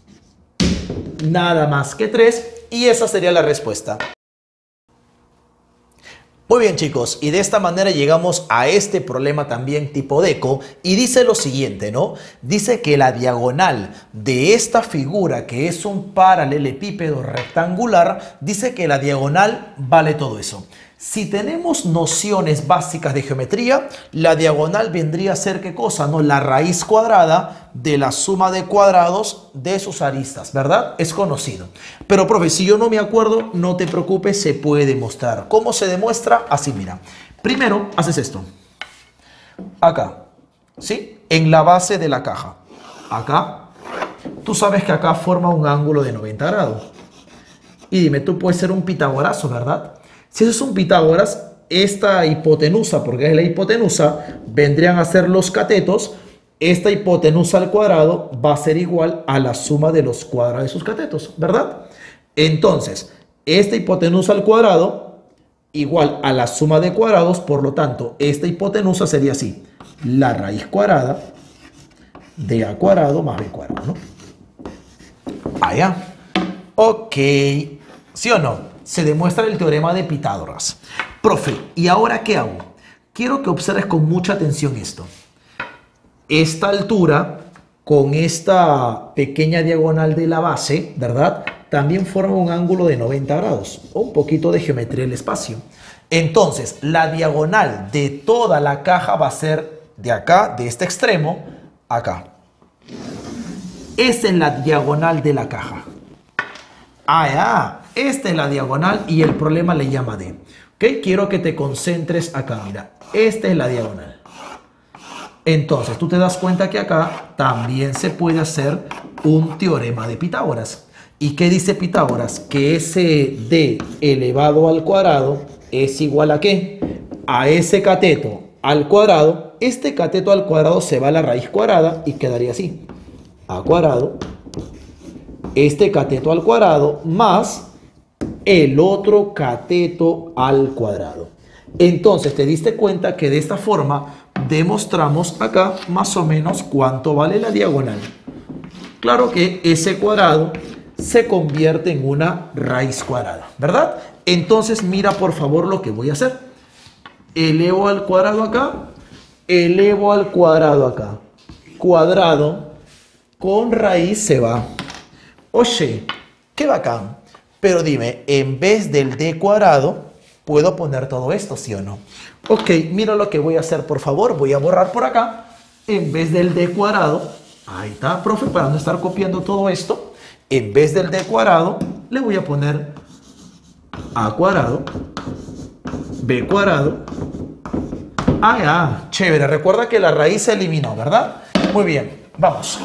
Nada más que tres, y esa sería la respuesta. Muy bien, chicos, y de esta manera llegamos a este problema también tipo deco, y dice lo siguiente, ¿no? Dice que la diagonal de esta figura, que es un paralelepípedo rectangular, dice que la diagonal vale todo eso. Si tenemos nociones básicas de geometría, la diagonal vendría a ser ¿qué cosa? ¿No? La raíz cuadrada de la suma de cuadrados de sus aristas, ¿verdad? Es conocido. Pero, profe, si yo no me acuerdo, no te preocupes, se puede demostrar. ¿Cómo se demuestra? Así, mira. Primero, haces esto. Acá, ¿sí? En la base de la caja. Acá. Tú sabes que acá forma un ángulo de noventa grados. Y dime, tú puedes ser un pitagorazo, ¿verdad? Si eso es un Pitágoras, esta hipotenusa, porque es la hipotenusa, vendrían a ser los catetos. Esta hipotenusa al cuadrado va a ser igual a la suma de los cuadrados de sus catetos, ¿verdad? Entonces, esta hipotenusa al cuadrado igual a la suma de cuadrados, por lo tanto, esta hipotenusa sería así. La raíz cuadrada de a cuadrado más b cuadrado, ¿no? Allá. Ok. ¿Sí o no? se demuestra el teorema de Pitágoras. Profe, ¿y ahora qué hago? Quiero que observes con mucha atención esto. Esta altura con esta pequeña diagonal de la base, ¿verdad? También forma un ángulo de noventa grados, o un poquito de geometría del espacio. Entonces, la diagonal de toda la caja va a ser de acá, de este extremo, acá. Esta es la diagonal de la caja. Ah, ya. Esta es la diagonal y el problema le llama D. ¿Ok? Quiero que te concentres acá, mira. Esta es la diagonal. Entonces, tú te das cuenta que acá también se puede hacer un teorema de Pitágoras. ¿Y qué dice Pitágoras? Que ese D elevado al cuadrado es igual a ¿qué? A ese cateto al cuadrado. Este cateto al cuadrado se va a la raíz cuadrada y quedaría así. A cuadrado. Este cateto al cuadrado más el otro cateto al cuadrado. Entonces, te diste cuenta que de esta forma demostramos acá más o menos cuánto vale la diagonal. Claro que ese cuadrado se convierte en una raíz cuadrada, ¿verdad? Entonces, mira por favor lo que voy a hacer. Elevo al cuadrado acá, elevo al cuadrado acá. Cuadrado con raíz se va. Oye, qué bacán. Pero dime, en vez del D cuadrado, ¿puedo poner todo esto, sí o no? Ok, mira lo que voy a hacer, por favor. Voy a borrar por acá. En vez del D cuadrado, ahí está, profe, para no estar copiando todo esto. En vez del D cuadrado, le voy a poner A cuadrado, B cuadrado. Ah, ya, chévere. Recuerda que la raíz se eliminó, ¿verdad? Muy bien, vamos.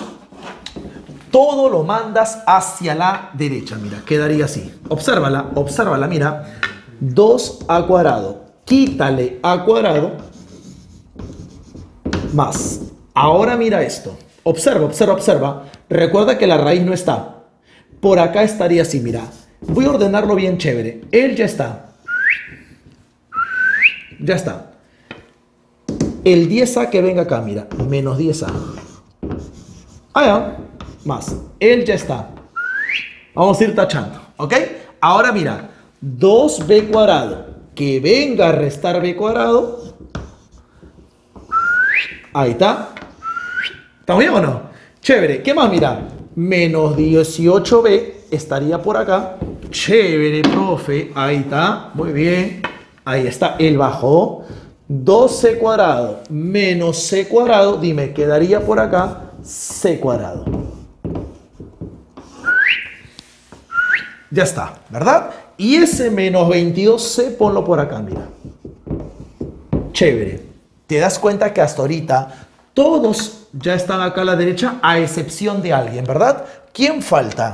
Todo lo mandas hacia la derecha, mira, quedaría así. Obsérvala, obsérvala, mira. dos a cuadrado, quítale a cuadrado, más. Ahora mira esto. Observa, observa, observa. Recuerda que la raíz no está. Por acá estaría así, mira. Voy a ordenarlo bien chévere. Él ya está. Ya está. El diez a que venga acá, mira. Menos diez a. Ah, ya. Más. Él ya está. Vamos a ir tachando. ¿Ok? Ahora mira. dos b cuadrado. Que venga a restar b cuadrado. Ahí está. ¿Estamos bien o no? Chévere. ¿Qué más? Mira. Menos dieciocho b estaría por acá. Chévere, profe. Ahí está. Muy bien. Ahí está. Él bajó. dos c cuadrado menos c cuadrado. Dime, quedaría por acá c cuadrado. Ya está, ¿verdad? Y ese menos veintidós c, ponlo por acá, mira. Chévere. Te das cuenta que hasta ahorita todos ya están acá a la derecha, a excepción de alguien, ¿verdad? ¿Quién falta?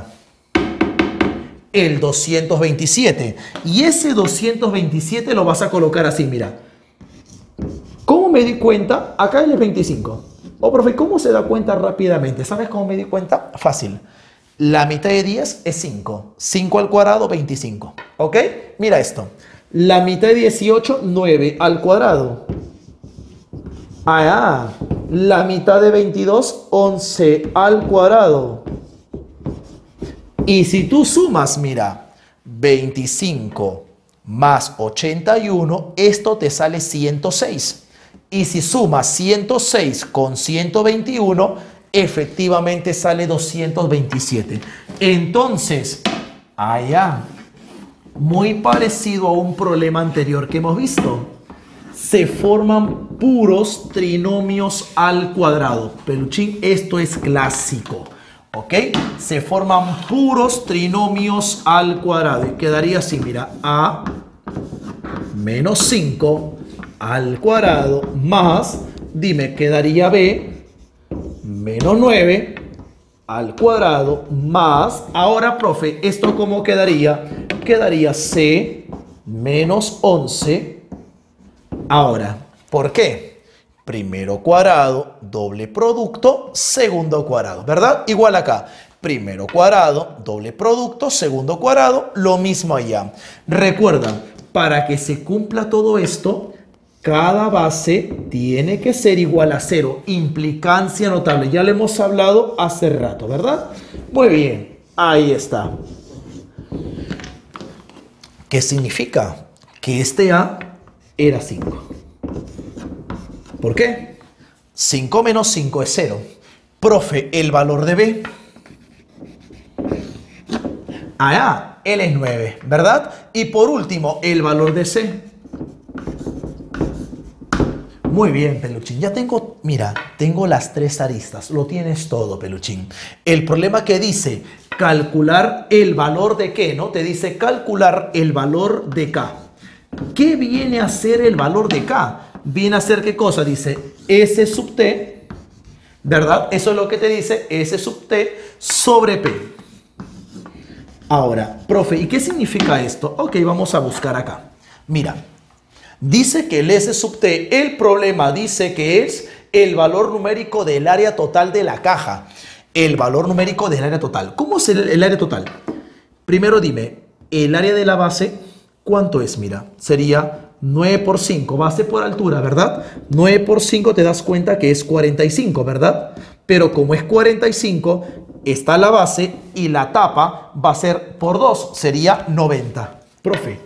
El doscientos veintisiete. Y ese doscientos veintisiete lo vas a colocar así, mira. ¿Cómo me di cuenta? Acá él es veinticinco. Oh, profe, ¿cómo se da cuenta rápidamente? ¿Sabes cómo me di cuenta? Fácil. La mitad de diez es cinco. cinco al cuadrado, veinticinco. ¿Ok? Mira esto. La mitad de dieciocho, nueve al cuadrado. Ah, la mitad de veintidós, once al cuadrado. Y si tú sumas, mira, veinticinco más ochenta y uno, esto te sale ciento seis. Y si sumas ciento seis con ciento veintiuno, efectivamente sale doscientos veintisiete. Entonces, allá, muy parecido a un problema anterior que hemos visto, se forman puros trinomios al cuadrado. Peluchín, esto es clásico. ¿Ok? Se forman puros trinomios al cuadrado. Y quedaría así, mira, a menos cinco al cuadrado más, dime, quedaría b menos nueve al cuadrado más, ahora, profe, ¿esto cómo quedaría? Quedaría c menos once. Ahora, ¿por qué? Primero cuadrado, doble producto, segundo cuadrado, ¿verdad? Igual acá. Primero cuadrado, doble producto, segundo cuadrado, lo mismo allá. Recuerda, para que se cumpla todo esto, cada base tiene que ser igual a cero. Implicancia notable. Ya lo hemos hablado hace rato, ¿verdad? Muy bien. Ahí está. ¿Qué significa? Que este A era cinco. ¿Por qué? cinco menos cinco es cero. Profe, el valor de B. Ah, él es nueve, ¿verdad? Y por último, el valor de C. Muy bien, Peluchín. Ya tengo, mira, tengo las tres aristas. Lo tienes todo, Peluchín. El problema que dice calcular el valor de qué, ¿no? Te dice calcular el valor de K. ¿Qué viene a ser el valor de K? Viene a ser qué cosa, dice S sub T, ¿verdad? Eso es lo que te dice S sub T sobre P. Ahora, profe, ¿y qué significa esto? Ok, vamos a buscar acá. Mira, dice que el S sub T, el problema dice que es el valor numérico del área total de la caja. El valor numérico del área total. ¿Cómo es el, el área total? Primero dime, el área de la base, ¿cuánto es? Mira, sería nueve por cinco, base por altura, ¿verdad? nueve por cinco te das cuenta que es cuarenta y cinco, ¿verdad? Pero como es cuarenta y cinco, está la base y la tapa va a ser por dos, sería noventa. Profe.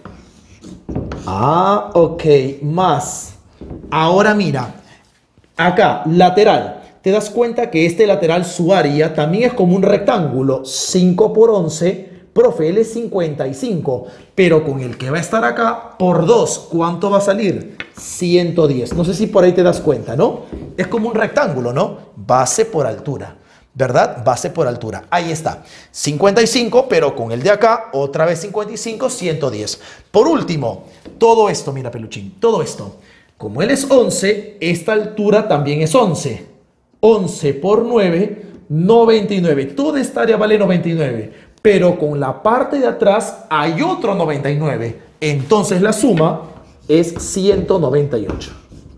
Ah, ok, más. Ahora mira, acá, lateral. Te das cuenta que este lateral, su área, también es como un rectángulo, cinco por once. Profe, él es cincuenta y cinco, pero con el que va a estar acá, por dos, ¿cuánto va a salir? ciento diez. No sé si por ahí te das cuenta, ¿no? Es como un rectángulo, ¿no? Base por altura, ¿verdad? Base por altura. Ahí está. cincuenta y cinco, pero con el de acá, otra vez cincuenta y cinco, ciento diez. Por último, todo esto, mira, Peluchín, todo esto. Como él es once, esta altura también es once. once por nueve, noventa y nueve. Toda esta área vale noventa y nueve. Pero con la parte de atrás hay otro noventa y nueve. Entonces la suma es ciento noventa y ocho.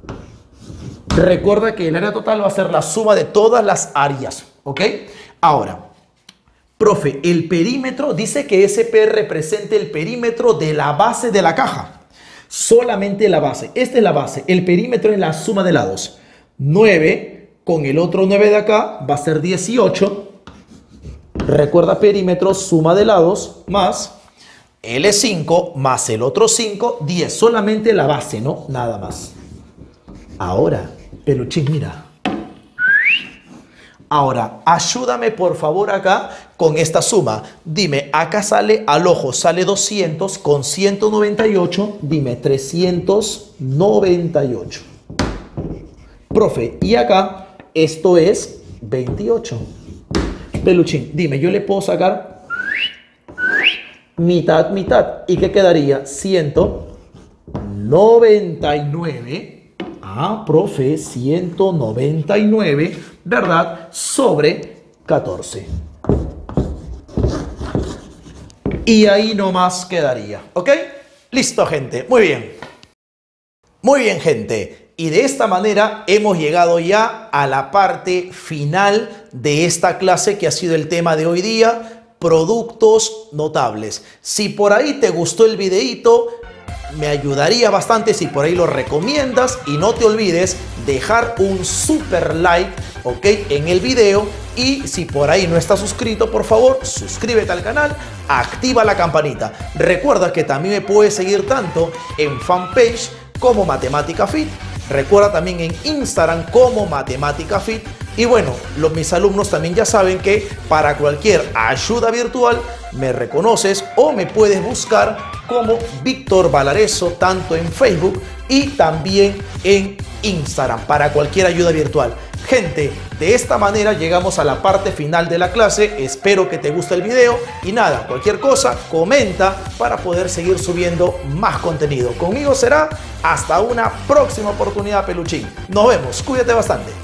Recuerda que el área total va a ser la suma de todas las áreas, ¿ok? Ahora, profe, el perímetro dice que S P representa el perímetro de la base de la caja. Solamente la base. Esta es la base. El perímetro es la suma de lados. nueve con el otro nueve de acá va a ser dieciocho. Recuerda perímetro, suma de lados, más L cinco más el otro cinco, diez. Solamente la base, ¿no? Nada más. Ahora, Peluchín, mira. Ahora, ayúdame por favor acá con esta suma. Dime, acá sale al ojo, sale doscientos con ciento noventa y ocho. Dime, trescientos noventa y ocho. Profe, y acá, esto es veintiocho. Peluchín, dime, yo le puedo sacar mitad, mitad. ¿Y qué quedaría? ciento noventa y nueve. Ah, profe, ciento noventa y nueve, ¿verdad? Sobre catorce. Y ahí nomás quedaría, ¿ok? Listo, gente. Muy bien. Muy bien, gente. Y de esta manera hemos llegado ya a la parte final de esta clase que ha sido el tema de hoy día, productos notables. Si por ahí te gustó el videíto, me ayudaría bastante si por ahí lo recomiendas y no te olvides dejar un super like, ok, en el video. Y si por ahí no estás suscrito, por favor, suscríbete al canal, activa la campanita. Recuerda que también me puedes seguir tanto en fanpage como Matemática Fit. Recuerda también en Instagram como Matemática Fit. Y bueno, los, mis alumnos también ya saben que para cualquier ayuda virtual me reconoces o me puedes buscar como Víctor Valareso, tanto en Facebook y también en Instagram, para cualquier ayuda virtual. Gente, de esta manera llegamos a la parte final de la clase. Espero que te guste el video y nada, cualquier cosa, comenta para poder seguir subiendo más contenido. Conmigo será hasta una próxima oportunidad, Peluchín. Nos vemos, cuídate bastante.